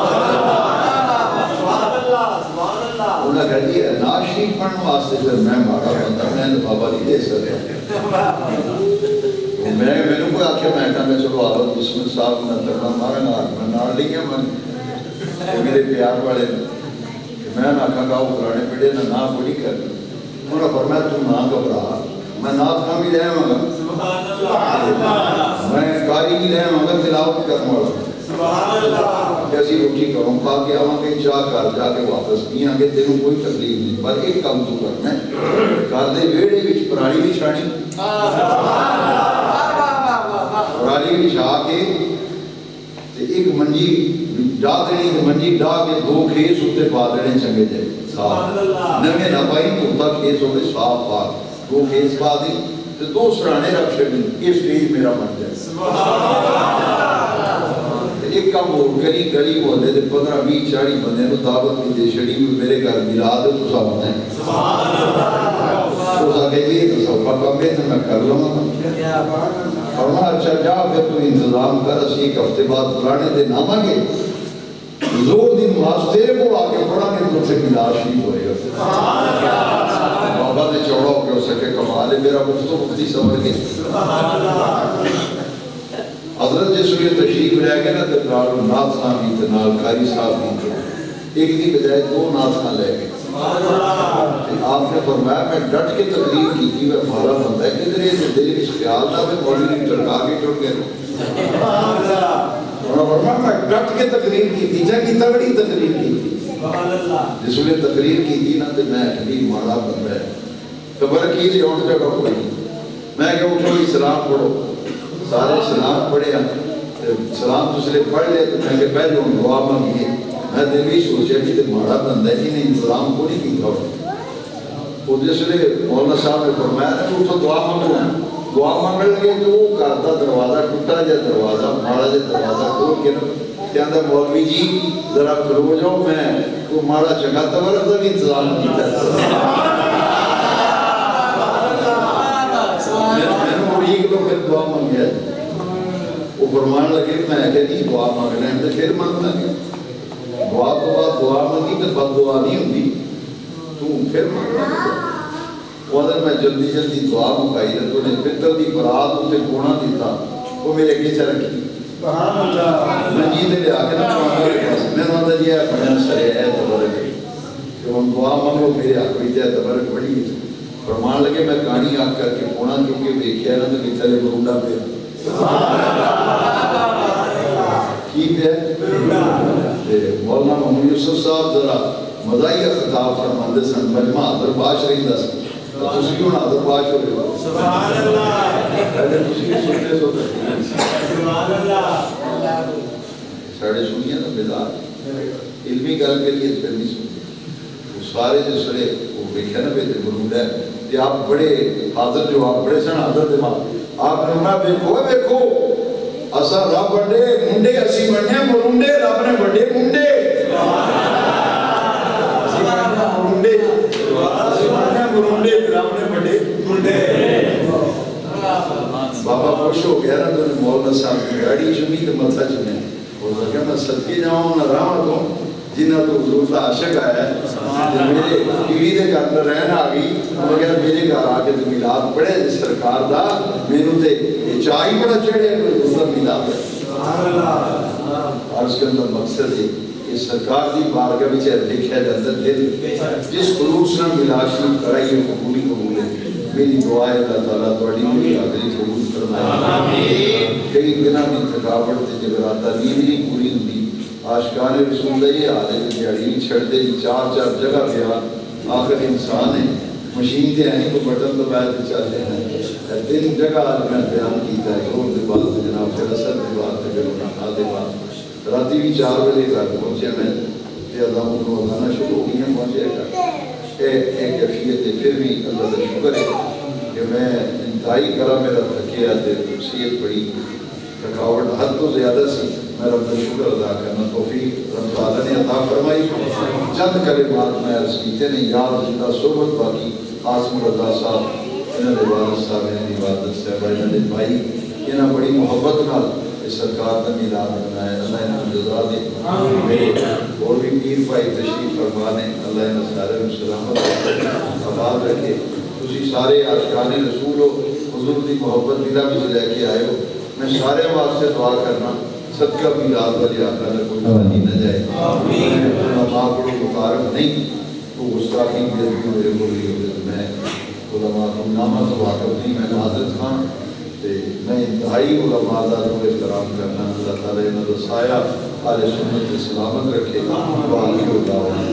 انہوں نے کہا جی ناز شریف پڑھنے واسطے پھر میں مارا بندہ میں نے بابا نہیں دے سکے میں میں نے کوئی آکھیا میں کہا میں چلو آلت بسم صاحب میں ترنا مارا گا میں نار لیں گے من میرے پیار والے میں نہ کہا وہ قرآن پڑھے نہ نہ پڑھی کر انہوں نے فرمایا تم نہ گھبرا میں نات خان بھی جائے گا قاری بھی رہے ہوں گا تلاوت کرنے والا سبحان اللہ کہ اسی روٹی کروں کھا کے آواں گے چاہ کر جا کے واپس نہیں آگے تینوں کوئی تکلیف نہیں پر ایک کام تو کرنا ہے گھر دے ویڑے وچ پرانی بھی چھاڑی پرانی بھی چھا کے تے ایک منجی ڈا دینی تے منجی ڈا کے دو کھیس اتنے پا دینے چنگے جائے صاف نمے نہ پائی توتا کھیس ہوتے صاف پاک دو کھیس پا دی تے دو سرانے رکھ چھڑی یہ سٹیج میرا بن جائے ایک کام ہو گلی گلی محلے دے پندرہ بیس چاڑی بندے نو دعوت کی دے چھڑی ہوئی میرے گھر میلاد ہے تو سب ہیں تو سا کہ یہ تو سب پاپا میں تو میں کر لوں گا فرما اچھا جا پھر تو انتظام کر اسی ایک ہفتے بعد پرانے دے نام آگے زور دن نماز تیرے کو آگے پڑھا کے تو سے میلاد شریف ہوئے گا بابا نے چوڑا ہو کے ہو سکے کمال ہے میرا مفتو مفتی سمجھ کے حضرت جس لیے تشریف رہ گئے نا تو نال نات خان بھی تھے نال قاری صاحب بھی ایک دی بجائے دو نات خان لے گئے آپ نے فرمایا میں ڈٹ کے تقریر کی تھی میں مالا بندہ ہے کدھر یہ دل اس خیال تھا میں مولوی ٹرکا کے ٹر گئے انہوں نے فرمایا میں ڈٹ کے تقریر کی تھی جا کی تگڑی تقریر کی تھی جس لیے تقریر کی تھی نا تو میں کبھی مالا بندہ ہے خبر کی تھی اور جگہ کوئی میں کہ اٹھو اسلام پڑھو سارے سلام پڑھے ہیں سلام دوسرے پڑھ لے تو میں کہ پہلے ان دعا مانگیے میں دل بھی سوچے کہ تو مارا بندہ ہے انہیں انتظام کو نہیں کیتا ہو وہ جس لئے مولانا صاحب نے فرمایا ہے اٹھو دعا مانگو دعا مانگ لگے تو وہ کارتا دروازہ ٹوٹا جائے دروازہ مارا جائے دروازہ کھول کے کہتا مولوی جی ذرا کھلو جاؤ میں تو مارا چنگا تورہ تھا بھی انتظام کیتا ہے ایک لوگ پھر دعا مانگیا وہ فرمان لگے میں کہ نہیں دعا مانگنا ہے تو پھر مانگنا ہے دعا تو بعد دعا مانگی تو بد دعا نہیں ہوتی تو پھر مانگنا ہے وہ اگر میں جلدی جلدی دعا مکائی ہے تو نے پتر دی برات ہوتے کونا دیتا وہ میرے کیچہ رکھی میں جی دے لے آگے نا میں مانتا جی ہے بڑھن سرے ہے تبرک کہ وہ دعا مانگو میرے آگوی جائے تبرک بڑی ہے فرمان لگے میں کہانی آگ کر کے پونا کیونکہ دیکھیا نا تو کتلے برونڈا پہ کی پہ مولانا محمد یوسف صاحب ذرا مدائی خطاب فرماندے سن مجمع حضر باش رہی دا سن تو تسی کیوں حضر باش ہو رہے ہو سبحان اللہ پہلے تسی سنتے سو سبحان اللہ ساڑھے سنیا نا بیدار علمی گل کے لیے پھر نہیں سنتے وہ سارے جو سڑے وہ بیکھے نا بیتے برونڈا ہے کہ آپ بڑے حاضر جو آپ بڑے سن حاضر دماغ آپ نے انہا بیکھو ہے بیکھو اسا رب بڑے منڈے اسی بڑھنے مرونڈے رب نے بڑے منڈے اسی بڑھنے مرونڈے اسی بڑھنے مرونڈے رب نے بڑے منڈے بابا خوش ہو گیا نا تو نے مولانا صاحب کی گاڑی چمی تو مطلع چنے اور کہا میں صدقی جاؤں نہ رہا ہوں جنہ تو حضور کا عاشق آیا ہے میرے پیڑی دے گھر میں رہنا آگئی وہ کہا میرے گھر آگے تو میلاد پڑے سرکار دا میرے تے یہ چاہی بڑا چڑھے حضور کا میلاد ہے اور اس کے اندر مقصد ہے کہ سرکار دی بارگاہ میں چاہے لکھا جاتا دل جس خلوص نے میلاد شریف کرائی ہے قبولی قبول ہے میری دعا ہے اللہ تعالیٰ توڑی میری حاضری قبول فرمائے کئی دنوں میں تھکاوٹ تے جگراتا نیند نہیں پوری ہوتی آشکان رسول اللہ یہ حال ہے کہ دیاری چھڑ دے چار چار جگہ پہ آخر انسان ہے مشین تے ہیں تو بٹن تو بیت چلتے ہیں تین جگہ میں بیان کیتا ہے گھر دے بعد جناب پھر اثر دے بعد پھر گھر دے بعد راتی بھی چار بجے گھر پہنچے میں تے ادام کو اگانا شروع ہو گئی ہیں پہنچے گھر ایک کیفیت ہے پھر بھی اللہ کا شکر ہے کہ میں انتہائی کرا میرا تھکیا تے صحت بڑی تھکاوٹ حد تو زیادہ سی میں رب کا شکر ادا کرنا توفیق رب تعالیٰ نے عطا فرمائی چند کلمات میں عرض کیتے نے یاد زندہ صحبت باقی قاسم رضا صاحب انہوں نے وارث صاحب انہوں نے عبادت صاحب انہوں نے بھائی انہوں بڑی محبت نال اس سرکار کا میلاد بنایا اللہ انہوں جزا دے میرے اور بھی پیر بھائی تشریف فرمانے اللہ انہوں سارے میں سلامت آباد رکھے تسی سارے عاشقان رسول ہو حضور دی محبت دلہ بھی لے کے آئے ہو میں سارے واسطے دعا کرنا صدقہ میلاد والی آقا نے کوئی بانی نہ جائے علماء کو مقارب نہیں تو گستاخی بھی میرے بولی ہوئے تو میں علماء کو نامہ تو واقف نہیں میں ناظر خان میں انتہائی علماء دا کو احترام کرنا، اللہ تعالیٰ انہوں نے سایہ آل سنت سلامت رکھے، باقی اللہ